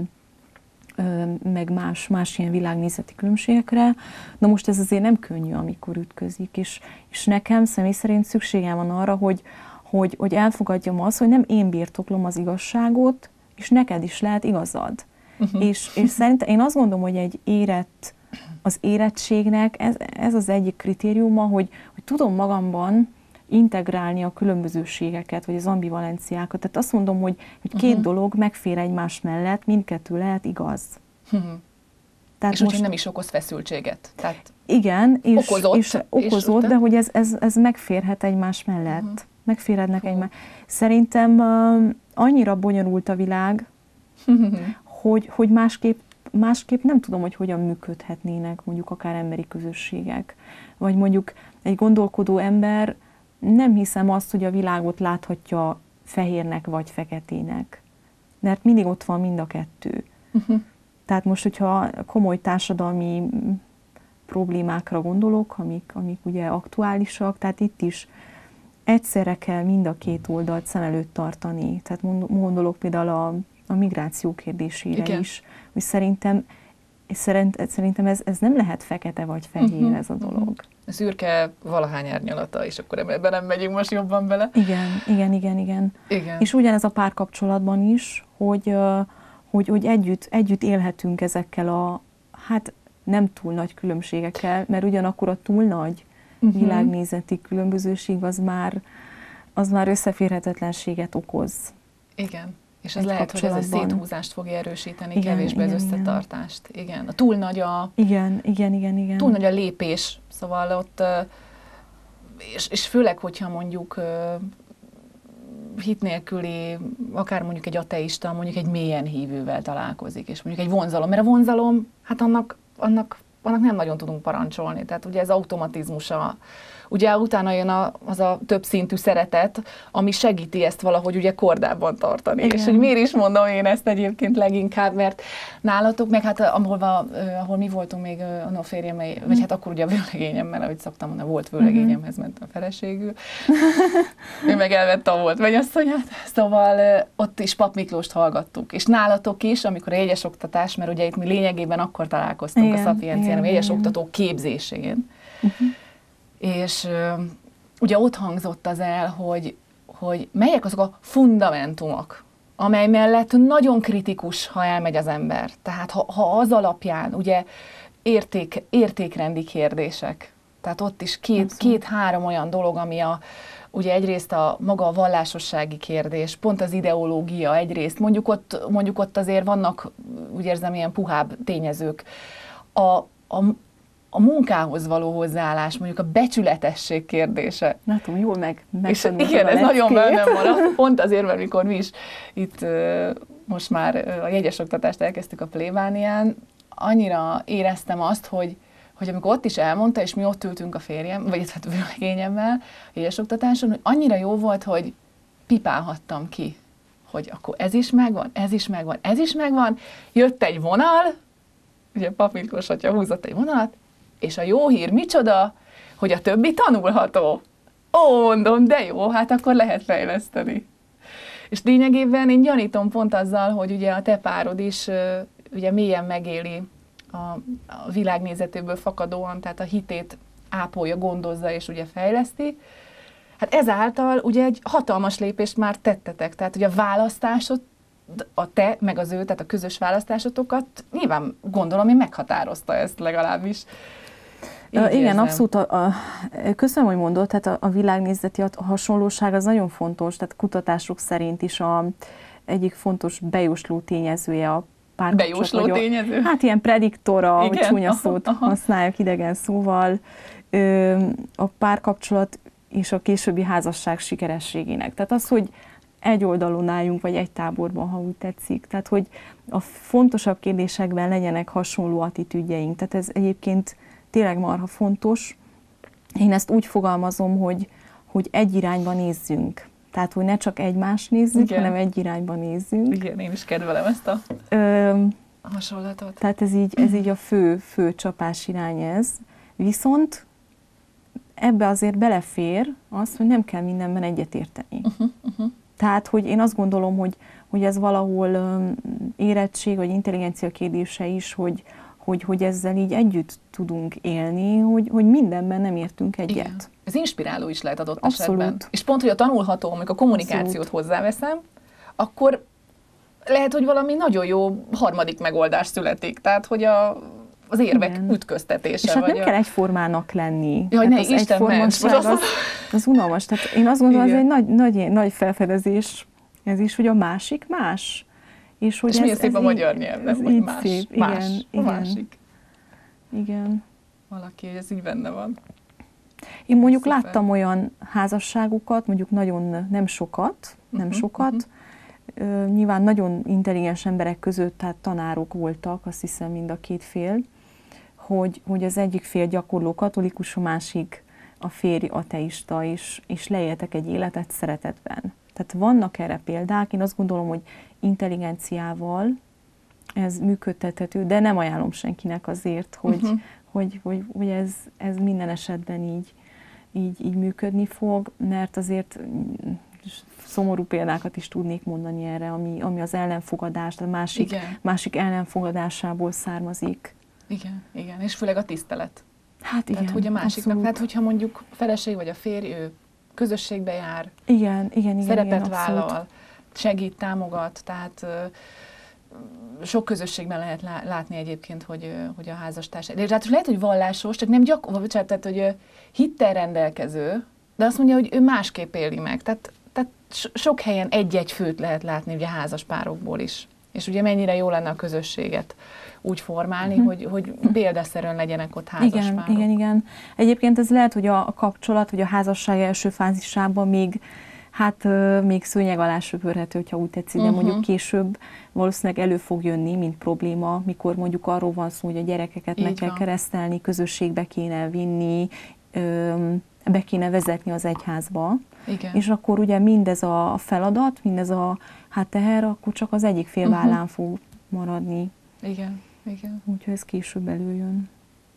ö, meg más, más ilyen világnézeti különbségekre. Na most ez azért nem könnyű, amikor ütközik, és, és nekem személy szerint szükségem van arra, hogy, hogy, hogy elfogadjam azt, hogy nem én birtoklom az igazságot, és neked is lehet igazad. Uh-huh. És, és szerintem én azt gondolom, hogy egy érett az érettségnek ez, ez az egyik kritériuma, hogy, hogy tudom magamban integrálni a különbözőségeket, vagy az ambivalenciákat. Tehát azt mondom, hogy, hogy két uh-huh. dolog megfér egymás mellett, mindkettő lehet igaz. Uh-huh. Tehát és most, hogy nem is okoz feszültséget. Tehát igen, és okozott, és okozott és de hogy ez, ez, ez megférhet egymás mellett. Uh-huh. Megférhetnek uh-huh. egymás. Szerintem uh, annyira bonyolult a világ, uh-huh. hogy, hogy másképp Másképp nem tudom, hogy hogyan működhetnének mondjuk akár emberi közösségek. Vagy mondjuk egy gondolkodó ember nem hiszem azt, hogy a világot láthatja fehérnek vagy feketének. Mert mindig ott van mind a kettő. Uh-huh. Tehát most, hogyha komoly társadalmi problémákra gondolok, amik, amik ugye aktuálisak, tehát itt is egyszerre kell mind a két oldalt szem előtt tartani. Tehát gondolok például a a migráció kérdésére igen. is, hogy szerintem, szerint, szerintem ez, ez nem lehet fekete vagy fehér uh-huh. ez a dolog. A szürke valahány árnyalata, és akkor ebben nem megyünk most jobban bele. Igen, igen, igen, igen. igen. És ugyanez a párkapcsolatban is, hogy, hogy, hogy együtt, együtt élhetünk ezekkel a, hát nem túl nagy különbségekkel, mert ugyanakkor a túl nagy uh-huh. világnézeti különbözőség az már, az már összeférhetetlenséget okoz. Igen. És ez lehet, hogy ez a széthúzást fogja erősíteni, igen, kevésbé igen, az összetartást. Igen. igen. A túl nagy a... Igen, igen, igen, igen. Túl nagy a lépés. Szóval ott, és, és főleg, hogyha mondjuk hit nélküli, akár mondjuk egy ateista, mondjuk egy mélyen hívővel találkozik, és mondjuk egy vonzalom. Mert a vonzalom, hát annak, annak, annak nem nagyon tudunk parancsolni. Tehát ugye ez automatizmusa. Ugye utána jön a, az a többszintű szeretet, ami segíti ezt valahogy ugye kordában tartani. Igen. És hogy miért is mondom én ezt egyébként leginkább, mert nálatok, meg hát ahol, ahol mi voltunk még a férjemmel, mm. vagy hát akkor ugye a vőlegényemmel, ahogy szoktam mondani, volt vőlegényemhez ment a feleségül. ő meg elvette a volt mennyasszonyát. Szóval ott is Pap Miklóst hallgattuk. És nálatok is, amikor a jegyes oktatás, mert ugye itt mi lényegében akkor találkoztunk igen, a Szapiencián, a jegyes oktató képzésén. Uh-huh. És uh, ugye ott hangzott az el, hogy, hogy melyek azok a fundamentumok, amely mellett nagyon kritikus, ha elmegy az ember. Tehát ha, ha az alapján, ugye érték, értékrendi kérdések, tehát ott is két, két-három olyan dolog, ami a, ugye egyrészt a maga a vallásossági kérdés, pont az ideológia egyrészt, mondjuk ott, mondjuk ott azért vannak, úgy érzem, ilyen puhább tényezők. A, a A munkához való hozzáállás, mondjuk a becsületesség kérdése. Látom, jól meg És igen, ez nagyon bennem maradt. Pont azért, mert mikor mi is itt uh, most már uh, a jegyes oktatást elkezdtük a plébánián, annyira éreztem azt, hogy, hogy amikor ott is elmondta, és mi ott ültünk a férjem, vagy hát vőlegényemmel a jegyes oktatáson, hogy annyira jó volt, hogy pipálhattam ki, hogy akkor ez is megvan, ez is megvan, ez is megvan. Jött egy vonal, ugye Pap Miklós atya húzott egy vonalat, és a jó hír micsoda, hogy a többi tanulható. Ó, mondom, de jó, hát akkor lehet fejleszteni. És lényegében én gyanítom pont azzal, hogy ugye a te párod is ugye mélyen megéli a, a világnézetéből fakadóan, tehát a hitét ápolja, gondozza és ugye fejleszti. Hát ezáltal ugye egy hatalmas lépést már tettetek, tehát ugye a választásod, a te, meg az ő, tehát a közös választásotokat nyilván gondolom, én meghatározta ezt legalábbis. Így igen, érzem. Abszolút. A, a, köszönöm, hogy mondod, tehát a, a világnézeti hasonlóság az nagyon fontos, tehát kutatások szerint is a, egyik fontos bejósló tényezője a párkapcsolat. Bejósló tényező? Hát ilyen prediktora, igen? hogy csúnya szót aha, aha. használják idegen szóval, ö, a párkapcsolat és a későbbi házasság sikerességének. Tehát az, hogy egy oldalon álljunk, vagy egy táborban, ha úgy tetszik. Tehát, hogy a fontosabb kérdésekben legyenek hasonló attitűdjeink. Tehát ez egyébként tényleg marha fontos. Én ezt úgy fogalmazom, hogy, hogy egy irányba nézzünk. Tehát, hogy ne csak egymást nézzük, igen, hanem egy irányba nézzünk. Igen, én is kedvelem ezt a, Ö, a hasonlatot. Tehát ez így, ez így a fő, fő csapás irány ez. Viszont ebbe azért belefér az, hogy nem kell mindenben egyetérteni. Uh-huh, uh-huh. Tehát, hogy én azt gondolom, hogy, hogy ez valahol um, érettség vagy intelligencia kérdése is, hogy, hogy, hogy ezzel így együtt tudunk élni, hogy, hogy mindenben nem értünk egyet. Igen. Ez inspiráló is lehet adott Abszolút. esetben. És pont, hogy a tanulható, amikor a kommunikációt Abszolút. hozzáveszem, akkor lehet, hogy valami nagyon jó harmadik megoldás születik. Tehát, hogy a, az érvek igen. ütköztetése. És hát vagy nem a... kell egyformának lenni. Jaj, ne, Isten ments! Az, az, az unalmas. Tehát én azt gondolom, igen. ez egy nagy, nagy, nagy felfedezés, ez is, hogy a másik más. És, hogy és ez, milyen szép ez a magyar nyelv, nem, hogy más. Szép. Más. Igen, a igen. másik. Igen. Valaki, hogy ez így benne van. Én mondjuk Szuper. láttam olyan házasságokat, mondjuk nagyon nem sokat, nem uh-huh, sokat, uh-huh. Uh, nyilván nagyon intelligens emberek között, tehát tanárok voltak, azt hiszem mind a két fél, hogy, hogy az egyik fél gyakorló katolikus, a másik a férj ateista, és, és leéltek egy életet szeretetben. Tehát vannak erre példák, én azt gondolom, hogy intelligenciával ez működtethető, de nem ajánlom senkinek azért, hogy, uh-huh. hogy, hogy, hogy ez, ez minden esetben így, így, így működni fog, mert azért szomorú példákat is tudnék mondani erre, ami, ami az ellenfogadás, a másik, másik ellenfogadásából származik. Igen, igen, és főleg a tisztelet. Hát igen, tehát, hogy a másiknak, abszolút. hát hogyha mondjuk a feleség vagy a férj, ő közösségbe jár, igen, igen, igen, szerepet igen, vállal, segít, támogat, tehát uh, sok közösségben lehet lá- látni egyébként, hogy, uh, hogy a házastárs, de hát lehet, hogy vallásos, csak nem gyakor, tehát, hogy uh, hittel rendelkező, de azt mondja, hogy ő másképp éli meg, tehát, tehát sok helyen egy-egy főt lehet látni ugye házas párokból is, és ugye mennyire jó lenne a közösséget úgy formálni, uh-huh. hogy, hogy példaszerűen legyenek ott házas igen, párok. Igen, igen. Egyébként ez lehet, hogy a, a kapcsolat, vagy a házasság első fázisában még, hát uh, még szőnyeg alá söpörhető, hogyha úgy tetszik, de uh-huh. mondjuk később valószínűleg elő fog jönni, mint probléma, mikor mondjuk arról van szó, hogy a gyerekeket Így meg kell van. keresztelni, közösségbe kéne vinni, um, be kéne vezetni az egyházba. Igen. És akkor ugye mindez a feladat, mindez a hát teher, akkor csak az egyik fél vállán uh-huh. fog maradni. Igen, igen. Úgyhogy ez később előjön.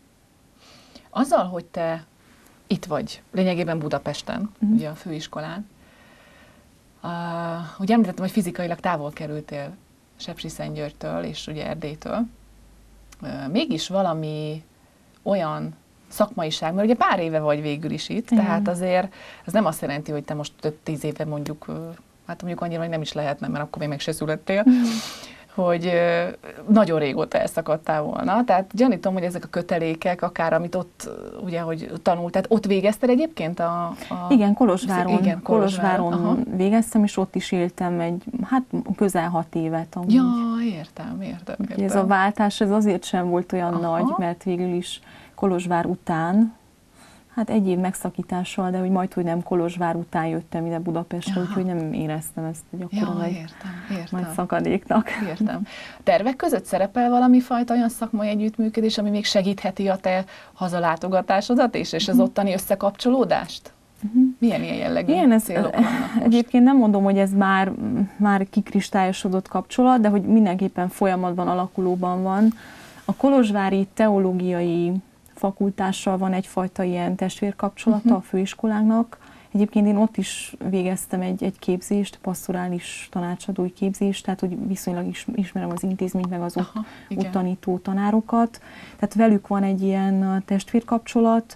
Azzal, hogy te itt vagy, lényegében Budapesten, uh-huh. ugye a főiskolán, uh, ugye említettem, hogy fizikailag távol kerültél Sepsiszentgyörgytől és ugye Erdélytől. Uh, mégis valami olyan szakmaiság, mert ugye pár éve vagy végül is itt, igen. tehát azért ez nem azt jelenti, hogy te most több tíz éve mondjuk, hát mondjuk annyira, hogy nem is lehetne, mert akkor még meg se születtél, mm. hogy nagyon régóta elszakadtál volna. Tehát gyanítom, hogy ezek a kötelékek, akár amit ott, ugye, hogy tanult, tehát ott végezted egyébként a... a igen, Kolozsváron, igen, Kolozsváron, Kolozsváron végeztem, és ott is éltem egy, hát közel hat évet amúgy. Ja, értem, értem, értem. Ez a váltás, ez azért sem volt olyan aha. nagy, mert végül is Kolozsvár után, hát egy év megszakítással, de hogy majd, hogy nem Kolozsvár után jöttem ide Budapestre, aha. úgyhogy nem éreztem ezt egy akkora ja, nagy, értem, értem. nagy szakadéknak. Értem. Tervek között szerepel valami fajta olyan szakmai együttműködés, ami még segítheti a te hazalátogatásodat és, és az ottani összekapcsolódást? Uh-huh. Milyen ilyen jellegű Igen, ez, célok vannak most? Egyébként nem mondom, hogy ez már, már kikristályosodott kapcsolat, de hogy mindenképpen folyamatban, alakulóban van. A kolozsvári teológiai fakultással van egyfajta ilyen testvérkapcsolata uh-huh. a főiskolának. Egyébként én ott is végeztem egy, egy képzést, pastorális tanácsadói képzést, tehát hogy viszonylag is, ismerem az intézményt, meg az ott, Aha, ott tanító tanárokat. Tehát velük van egy ilyen testvérkapcsolat.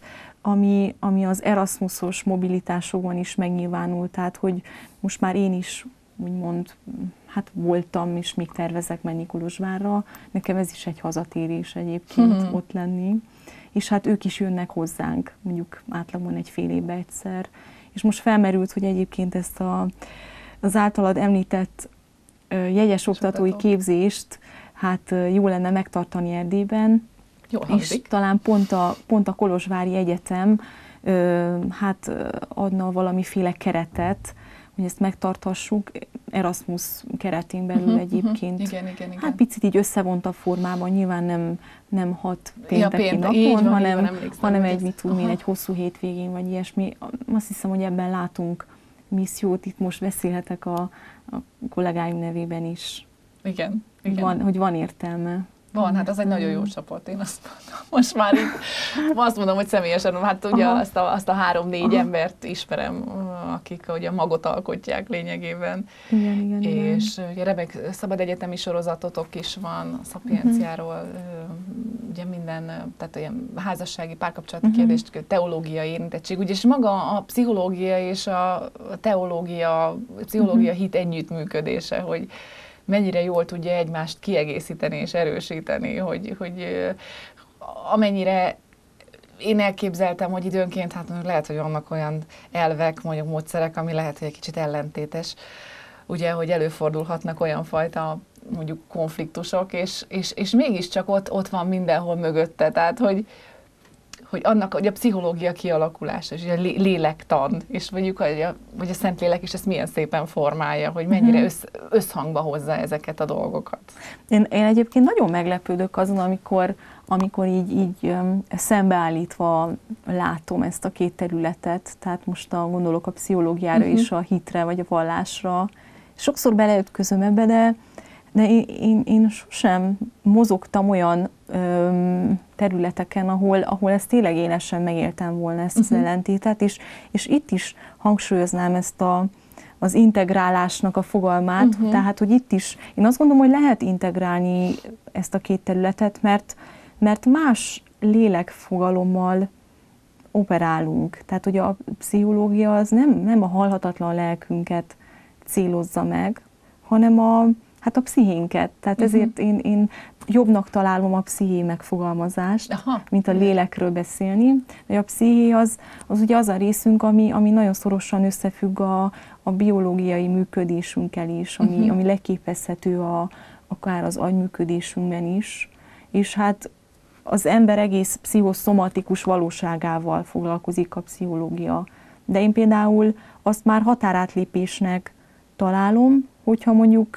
ami, ami az Erasmusos mobilitásokban is megnyilvánult, tehát hogy most már én is úgymond, hát voltam, és még tervezek menni Kolozsvárra, nekem ez is egy hazatérés egyébként hmm. ott lenni, és hát ők is jönnek hozzánk, mondjuk átlagban egy fél évbe egyszer, és most felmerült, hogy egyébként ezt a, az általad említett jegyes oktatói képzést, hát jó lenne megtartani Erdélyben, jó, és talán pont a, pont a Kolozsvári Egyetem hát adna valamiféle keretet, hogy ezt megtarthassuk, Erasmus keretén belül uh-huh, egyébként. Uh-huh. Igen, igen, igen. Hát picit így összevont a formában, nyilván nem, nem hat pénteki ja, péntek, napon, van, hanem, van, hanem egy, mit tudom én, egy hosszú hétvégén, vagy ilyesmi. Azt hiszem, hogy ebben látunk missziót, itt most beszélhetek a, a kollégáim nevében is. Igen, igen. Van, hogy van értelme. Van, hát az egy nagyon jó csapat, én azt mondom. Most már így azt mondom, hogy személyesen, hát ugye azt a, azt a három-négy embert ismerem, akik ugye a magot alkotják lényegében. Igen, igen, és igen. ugye remek szabad egyetemi sorozatotok is van, a szapienciáról, uh-huh. ugye minden, tehát olyan házassági, párkapcsolati uh-huh. kérdést, teológiai érintettség, ugye, és maga a pszichológia és a teológia, a pszichológia uh-huh. hit együttműködése, hogy mennyire jól tudja egymást kiegészíteni és erősíteni, hogy, hogy amennyire én elképzeltem, hogy időnként, hát lehet, hogy vannak olyan elvek, mondjuk módszerek, ami lehet, hogy egy kicsit ellentétes, ugye, hogy előfordulhatnak olyan fajta mondjuk konfliktusok, és, és, és mégiscsak ott, ott van mindenhol mögötte, tehát, hogy hogy annak, hogy a pszichológia kialakulása, és a lélektan, és mondjuk, hogy a, hogy a Szentlélek is ezt milyen szépen formálja, hogy mennyire össz, összhangba hozza ezeket a dolgokat. Én, én egyébként nagyon meglepődök azon, amikor, amikor így, így um, szembeállítva látom ezt a két területet, tehát most a, gondolok a pszichológiára uh-huh. és a hitre, vagy a vallásra. Sokszor beleütközöm ebbe, de De én, én, én sosem mozogtam olyan öm, területeken, ahol, ahol ezt tényleg élesen megéltem volna, ezt az uh-huh. ellentétet, és, és itt is hangsúlyoznám ezt a, az integrálásnak a fogalmát, uh-huh. tehát, hogy itt is, én azt gondolom, hogy lehet integrálni ezt a két területet, mert, mert más lélekfogalommal operálunk. Tehát, hogy a pszichológia az nem, nem a halhatatlan lelkünket célozza meg, hanem a Hát a pszichénket. Tehát uh-huh. ezért én, én jobbnak találom a psziché megfogalmazást, Aha. mint a lélekről beszélni. De a psziché az, az ugye az a részünk, ami, ami nagyon szorosan összefügg a, a biológiai működésünkkel is, ami, uh-huh. ami leképezhető a, akár az agyműködésünkben is. És hát az ember egész pszichoszomatikus valóságával foglalkozik a pszichológia. De én például azt már határátlépésnek találom, hogyha mondjuk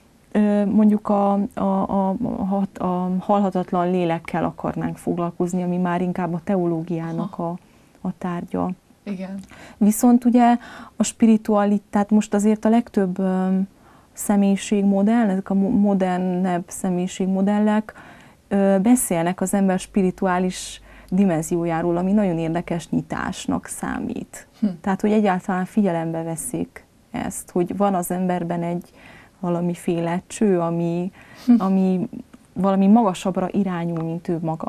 mondjuk a, a, a, a, a halhatatlan lélekkel akarnánk foglalkozni, ami már inkább a teológiának a, a tárgya. Igen. Viszont ugye a spiritualitás, most azért a legtöbb um, személyiségmodell, ezek a modernebb személyiségmodellek uh, beszélnek az ember spirituális dimenziójáról, ami nagyon érdekes nyitásnak számít. Hm. Tehát, hogy egyáltalán figyelembe veszik ezt, hogy van az emberben egy valamiféle cső, ami, hm. ami valami magasabbra irányul, mint ő maga.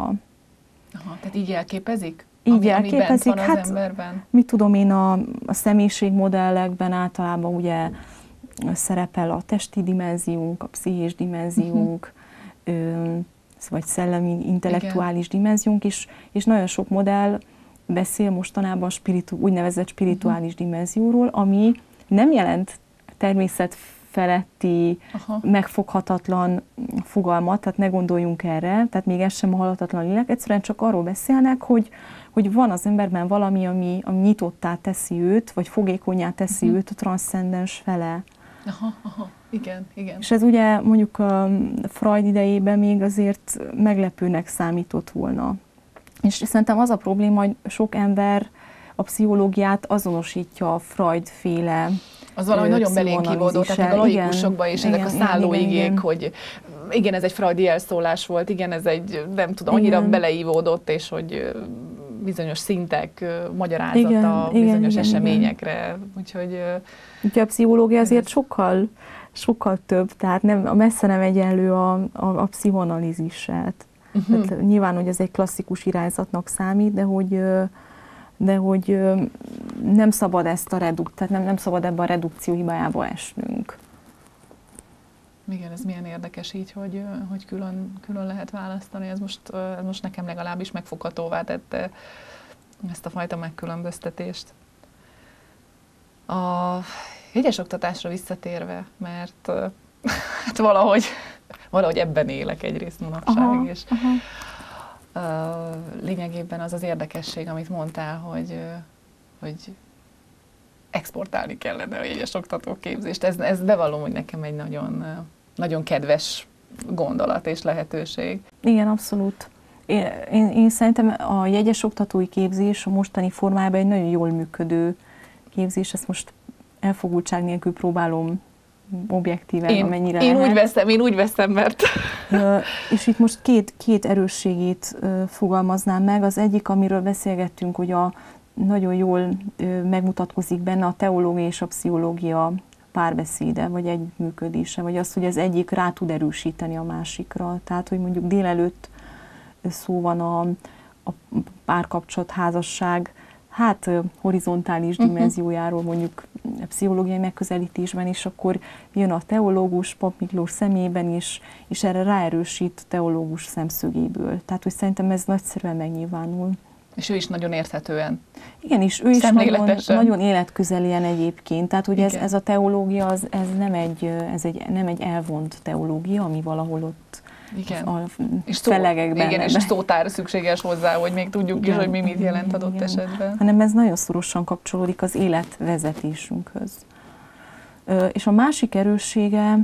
Aha, tehát így jelképezik? Így ami, jelképezik, ami hát az emberben? Mit tudom én, a, a személyiségmodellekben általában ugye szerepel a testi dimenziónk, a pszichés dimenziónk, uh-huh. ö, vagy szellemi, intellektuális Igen. dimenziónk is, és nagyon sok modell beszél mostanában spiritu, úgynevezett spirituális uh-huh. dimenzióról, ami nem jelent természet feletti, Aha. megfoghatatlan fogalmat, tehát ne gondoljunk erre, tehát még ez sem a halhatatlan lélek, egyszerűen csak arról beszélnek, hogy, hogy van az emberben valami, ami, ami nyitottá teszi őt, vagy fogékonyá teszi uh-huh. őt a transzcendens fele. Aha, aha. Igen, igen. És ez ugye mondjuk a Freud idejében még azért meglepőnek számított volna. És szerintem az a probléma, hogy sok ember a pszichológiát azonosítja a Freud-féle az valahogy nagyon belénk kivódott, tehát a laikusokban is ezek a szállóigék, hogy igen, ez egy freudi elszólás volt, igen, ez egy, nem tudom, annyira igen. beleívódott, és hogy bizonyos szintek magyarázata igen, bizonyos igen, eseményekre. Igen. Úgyhogy, Úgyhogy a pszichológia azért sokkal, sokkal több, tehát nem, messze nem egyenlő a, a, a pszichoanalízissel. Uh-huh. Nyilván, hogy ez egy klasszikus irányzatnak számít, de hogy de hogy ö, nem szabad ezt a reduk, tehát nem, nem szabad ebbe a redukció hibájába esnünk. Igen, ez milyen érdekes így, hogy, hogy külön, külön lehet választani. Ez most, ez most nekem legalábbis megfoghatóvá tette ezt a fajta megkülönböztetést. A jegyes oktatásra visszatérve, mert hát valahogy, valahogy ebben élek egyrészt manapság, aha, és aha. lényegében az az érdekesség, amit mondtál, hogy, hogy exportálni kellene a jegyes oktatóképzést. Ez, ez bevallom, hogy nekem egy nagyon, nagyon kedves gondolat és lehetőség. Igen, abszolút. Én, én, én szerintem a jegyes oktatói képzés a mostani formájában egy nagyon jól működő képzés. Ezt most elfogultság nélkül próbálom objektíven, én, amennyire én lehet. Úgy veszem, én úgy veszem, mert... És itt most két, két erősségét fogalmaznám meg. Az egyik, amiről beszélgettünk, hogy a nagyon jól megmutatkozik benne a teológia és a pszichológia párbeszéde, vagy együttműködése, vagy az, hogy az egyik rá tud erősíteni a másikra. Tehát, hogy mondjuk délelőtt szó van a, a párkapcsolat, házasság, hát horizontális uh-huh. dimenziójáról mondjuk a pszichológiai megközelítésben, és akkor jön a teológus, Pap Miklós személyében is, és erre ráerősít teológus szemszögéből. Tehát, hogy szerintem ez nagyszerűen megnyilvánul. És ő is nagyon érthetően. Igen, és ő is nagyon, nagyon életközelien egyébként. Tehát, hogy ez, ez a teológia, az, ez, nem egy, ez egy, nem egy elvont teológia, ami valahol ott igen. a és szó, felegekben. Igen, és szótár szükséges hozzá, hogy még tudjuk igen, is, hogy mi mit jelent adott igen. esetben. Hanem ez nagyon szorosan kapcsolódik az életvezetésünkhöz. És a másik erőssége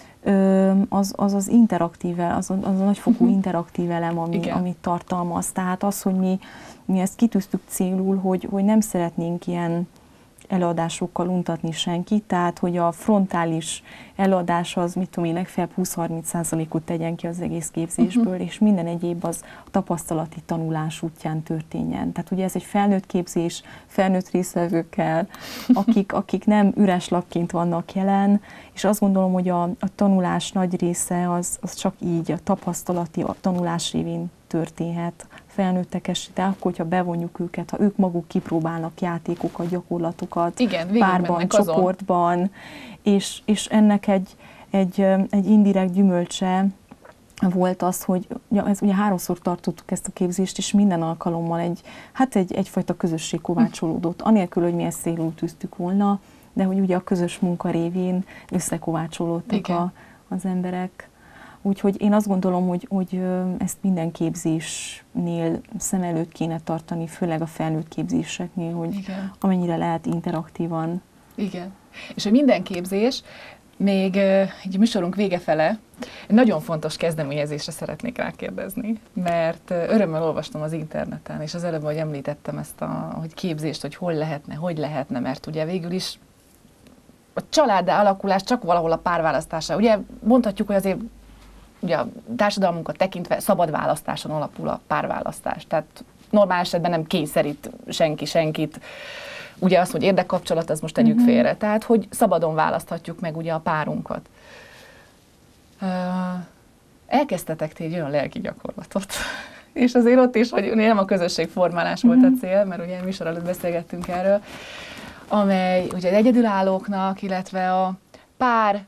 az az, az interaktív, az a, az a nagyfokú uh-huh. interaktív elem, ami, amit tartalmaz. Tehát az, hogy mi, mi ezt kitűztük célul, hogy, hogy nem szeretnénk ilyen előadásokkal untatni senkit, tehát hogy a frontális előadás az, mit tudom én, legfeljebb húsz-harminc százalékot tegyen ki az egész képzésből, uh-huh. és minden egyéb az a tapasztalati tanulás útján történjen. Tehát ugye ez egy felnőtt képzés, felnőtt résztvevőkkel, akik, akik nem üres lapként vannak jelen, és azt gondolom, hogy a, a tanulás nagy része az, az csak így a tapasztalati a tanulás révén történhet. Felnőttek esetén, akkor, hogyha bevonjuk őket, ha ők maguk kipróbálnak játékokat, gyakorlatokat, igen, párban, csoportban, és, és ennek egy, egy, egy indirekt gyümölcse volt az, hogy ja, ez, ugye háromszor tartottuk ezt a képzést, és minden alkalommal egy, hát egy, egyfajta közösség kovácsolódott, anélkül, hogy mi ezt célul tűztük volna, de hogy ugye a közös munka révén összekovácsolódtak a, az emberek. Úgyhogy én azt gondolom, hogy, hogy ezt minden képzésnél szem előtt kéne tartani, főleg a felnőtt képzéseknél, hogy igen. amennyire lehet interaktívan. Igen. És hogy minden képzés, még egy műsorunk vége fele, egy nagyon fontos kezdeményezésre szeretnék rákérdezni, mert örömmel olvastam az interneten, és az előbb, hogy említettem ezt a hogy képzést, hogy hol lehetne, hogy lehetne, mert ugye végül is a családdá alakulás csak valahol a párválasztása. Ugye mondhatjuk, hogy azért ugye a társadalmunkat tekintve szabad választáson alapul a párválasztás. Tehát normál esetben nem kényszerít senki senkit. Ugye az, hogy érdekkapcsolat, az most tegyük uh-huh. félre. Tehát, hogy szabadon választhatjuk meg ugye a párunkat. Uh, elkezdtetek ti egy olyan lelki gyakorlatot. És azért ott is, hogy nem a közösségformálás uh-huh. volt a cél, mert ugye műsor előtt beszélgettünk erről, amely ugye az egyedülállóknak, illetve a pár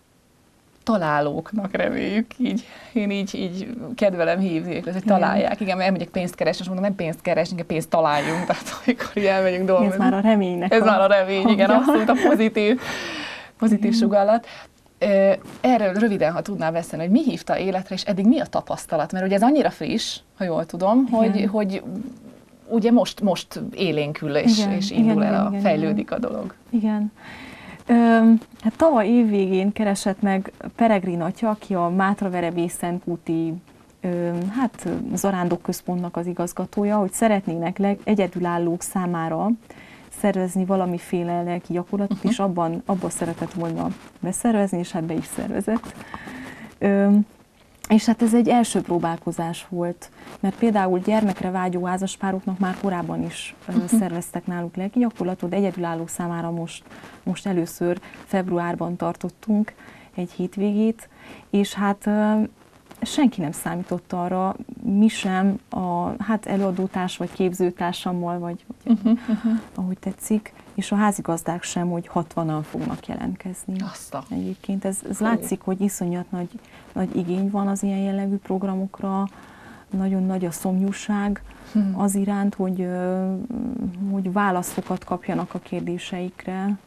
találóknak reméljük, így. Én így, így kedvelem hívni, hogy találják. Igen, mert elmegyek pénzt keresni, és mondom, nem pénzt keresni, inkább pénzt találjunk. Tehát amikor így elmegyünk dolgozni. Ez már a reménynek. Ez a már a remény, hangja. Igen, abszolút a pozitív, pozitív sugallat. Erről röviden, ha tudnál beszélni, hogy mi hívta életre, és eddig mi a tapasztalat? Mert ugye ez annyira friss, ha jól tudom, hogy, hogy ugye most, most élénkül, és, igen, és indul igen, el, a, igen, fejlődik igen. a dolog. Igen. Öm, hát tavaly évvégén keresett meg Peregrin atya, aki a Mátraverebészentúti öm, hát zarándok központnak az igazgatója, hogy szeretnének leg, egyedülállók számára szervezni valamiféle lelki gyakorlatot, uh-huh. és abban, abban szeretett volna beszervezni, és hát be is szervezett. Öm, és hát ez egy első próbálkozás volt, mert például gyermekre vágyó házaspároknak már korábban is uh-huh. szerveztek náluk lelki gyakorlatot, de egyedülállók számára most, most először februárban tartottunk egy hétvégét, és hát senki nem számított arra, mi sem, a hát előadótárs vagy képzőtársammal, vagy, vagy uh-huh, uh-huh. ahogy tetszik, és a házigazdák sem, hogy hatvanan fognak jelentkezni. Azta. Egyébként ez, ez látszik, hogy iszonyat nagy, nagy igény van az ilyen jellegű programokra, nagyon nagy a szomjúság hmm. az iránt, hogy, hogy válaszokat kapjanak a kérdéseikre,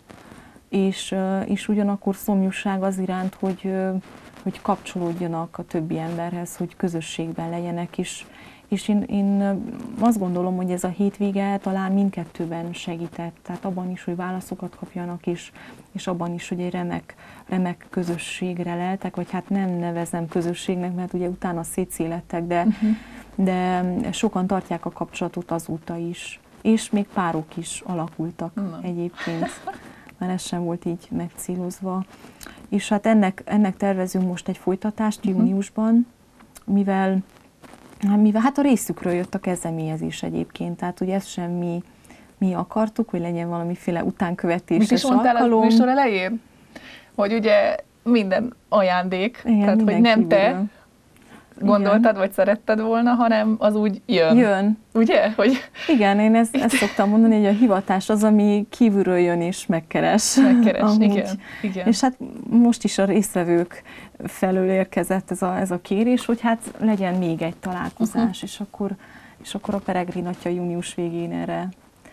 és, és ugyanakkor szomjúság az iránt, hogy, hogy kapcsolódjanak a többi emberhez, hogy közösségben legyenek is. És én, én azt gondolom, hogy ez a hétvége talán mindkettőben segített, tehát abban is, hogy válaszokat kapjanak, és, és abban is, hogy egy remek, remek közösségre leltek, vagy hát nem nevezem közösségnek, mert ugye utána szétszélettek, de, uh-huh. de sokan tartják a kapcsolatot azóta is. És még párok is alakultak Na. egyébként, mert ez sem volt így megcélozva. És hát ennek, ennek tervezünk most egy folytatást uh-huh. júniusban, mivel Mivel hát a részükről jött a kezdeményezés egyébként, tehát hogy ezt sem mi, mi akartuk, hogy legyen valamiféle utánkövetéses alkalom. Mit is mondtál a műsor elején? Hogy ugye minden ajándék, igen, tehát hogy nem kívülről. te gondoltad, igen. vagy szeretted volna, hanem az úgy jön. Jön. Ugye? Hogy... Igen, én ezt, ezt szoktam mondani, hogy a hivatás az, ami kívülről jön és megkeres. Megkeres, igen, igen. És hát most is a résztvevők felől érkezett ez a, ez a kérés, hogy hát legyen még egy találkozás, uh-huh. és, akkor, és akkor a Peregrin atya június végén erre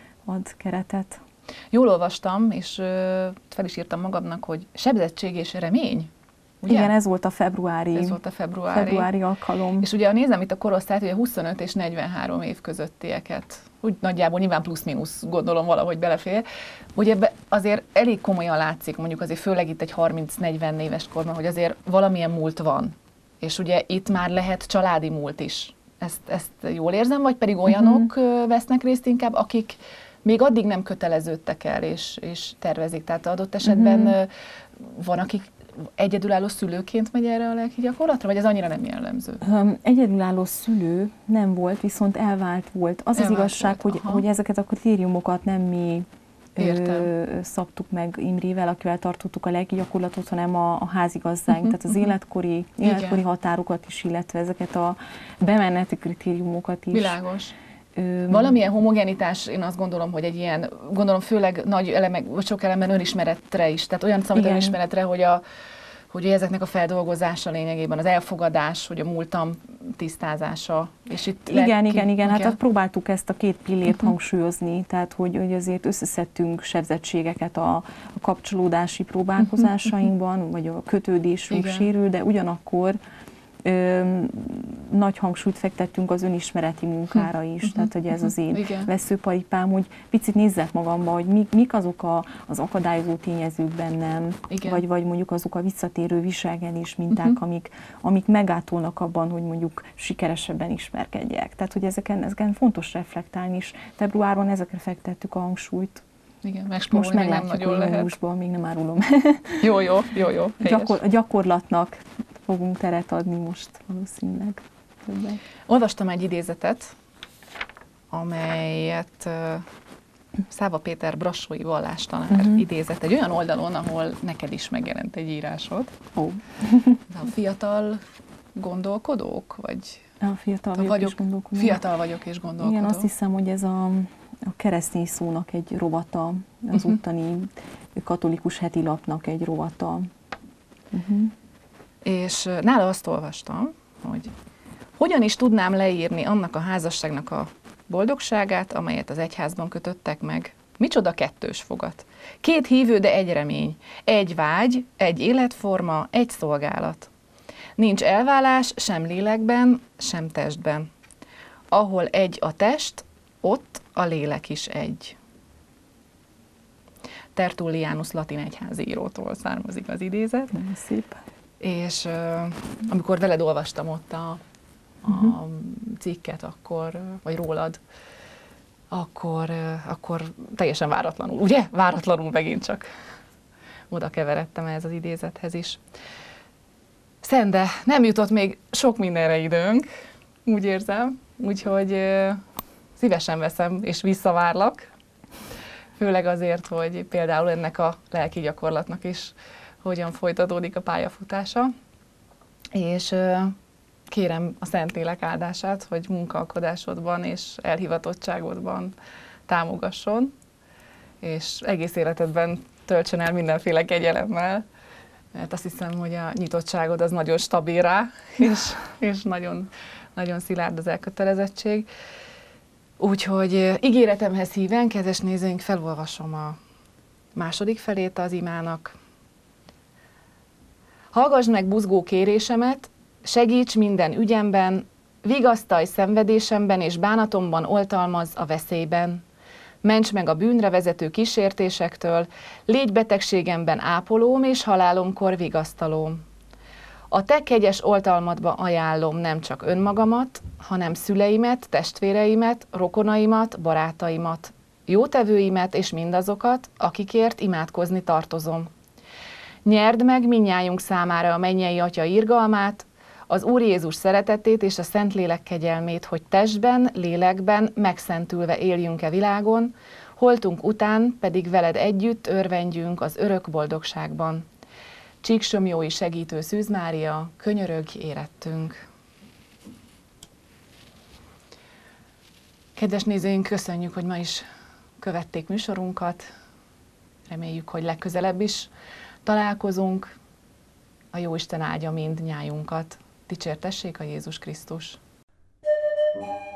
ad keretet. Jól olvastam, és fel is írtam magamnak, hogy sebzettség és remény. Ugye? Igen, ez volt a februári, ez volt a februári. februári alkalom. És ugye nézem itt a korosztályt, ugye huszonöt és negyvenhárom év közöttieket, úgy nagyjából nyilván plusz-minusz gondolom valahogy belefér. Ugye azért elég komolyan látszik, mondjuk azért főleg itt egy harminc-negyven éves korban, hogy azért valamilyen múlt van. És ugye itt már lehet családi múlt is. Ezt, ezt jól érzem, vagy pedig olyanok uh-huh. vesznek részt inkább, akik még addig nem köteleződtek el és, és tervezik. Tehát adott esetben uh-huh. van, akik egyedülálló szülőként megy erre a lelki gyakorlatra, vagy ez annyira nem jellemző? Um, egyedülálló szülő nem volt, viszont elvált volt. Az elvált az igazság, volt, hogy, hogy ezeket a kritériumokat nem mi ö, szabtuk meg Imrével, akivel tartottuk a lelki gyakorlatot, hanem a, a házigazdáink, uh-huh, tehát az uh-huh. életkori, életkori határokat is, illetve ezeket a bemeneti kritériumokat is. Világos. Valamilyen homogenitás, én azt gondolom, hogy egy ilyen, gondolom főleg nagy elemek, vagy sok elemben önismeretre is, tehát olyan számít önismeretre, hogy, a, hogy ezeknek a feldolgozása lényegében, az elfogadás, hogy a múltam tisztázása. És itt igen, lehet, igen, igen, hát próbáltuk ezt a két pillért uh-huh. hangsúlyozni, tehát hogy, hogy azért összeszedtünk sebzettségeket a, a kapcsolódási próbálkozásainkban, uh-huh. vagy a kötődésünk igen. sérül, de ugyanakkor Ö, nagy hangsúlyt fektettünk az önismereti munkára is, uh-huh, tehát hogy ez az én igen. veszőparipám, hogy picit nézzek magamba, hogy mik, mik azok a, az akadályozó tényezők bennem, vagy, vagy mondjuk azok a visszatérő viselkedés minták, uh-huh. amik, amik megátolnak abban, hogy mondjuk sikeresebben ismerkedjek. Tehát, hogy ezeken, ezeken fontos reflektálni, és februárban ezekre fektettük a hangsúlyt. Igen, most meglátjuk, hogy júniusban még nem árulom. Jó, jó, jó, jó. Gyakor, a gyakorlatnak fogunk teret adni most valószínűleg többet. Olvastam egy idézetet, amelyet uh, Száva Péter brassói vallástanár uh-huh. idézett egy olyan oldalon, ahol neked is megjelent egy írásod. Oh. A fiatal gondolkodók, vagy... A fiatal vagyok, vagyok és gondolkodók. Fiatal vagyok és gondolkodók. Igen, azt hiszem, hogy ez a, a keresztény szónak egy rovata, az uh-huh. ottani katolikus heti lapnak egy rovata. Uh-huh. És nála azt olvastam, hogy hogyan is tudnám leírni annak a házasságnak a boldogságát, amelyet az egyházban kötöttek meg. Micsoda kettős fogat. Két hívő, de egy remény. Egy vágy, egy életforma, egy szolgálat. Nincs elválás sem lélekben, sem testben. Ahol egy a test, ott a lélek is egy. Tertullianus latin egyházi írótól származik az idézet. Nagyon szép. És uh, amikor veled olvastam ott a, a uh-huh. cikket, akkor, vagy rólad, akkor, uh, akkor teljesen váratlanul, ugye? Váratlanul megint csak oda keveredtem ehhez az idézethez is. Szende, nem jutott még sok mindenre időnk, úgy érzem, úgyhogy uh, szívesen veszem és visszavárlak, főleg azért, hogy például ennek a lelki gyakorlatnak is hogyan folytatódik a pályafutása. És uh, kérem a Szentlélek áldását, hogy munkálkodásodban és elhivatottságodban támogasson, és egész életedben töltsön el mindenféle kegyelemmel, mert azt hiszem, hogy a nyitottságod az nagyon stabil rá, és, és nagyon, nagyon szilárd az elkötelezettség. Úgyhogy ígéretemhez híven, kedves nézőink, felolvasom a második felét az imának. Hallgass meg buzgó kérésemet, segíts minden ügyemben, vigasztalj szenvedésemben és bánatomban oltalmazz a veszélyben. Ments meg a bűnre vezető kísértésektől, légy betegségemben ápolóm és halálomkor vigasztalóm. A te kegyes oltalmadba ajánlom nem csak önmagamat, hanem szüleimet, testvéreimet, rokonaimat, barátaimat, jótevőimet és mindazokat, akikért imádkozni tartozom. Nyerd meg mindnyájunk számára a mennyei Atya irgalmát, az Úr Jézus szeretetét és a Szentlélek kegyelmét, hogy testben, lélekben megszentülve éljünk-e világon, holtunk után pedig veled együtt örvendjünk az örök boldogságban. Csíksomjói segítő Szűz Mária, könyörögj érettünk! Kedves nézőink, köszönjük, hogy ma is követték műsorunkat. Reméljük, hogy legközelebb is találkozunk. A Jóisten áldja mind nyájunkat. Dicsértessék a Jézus Krisztus!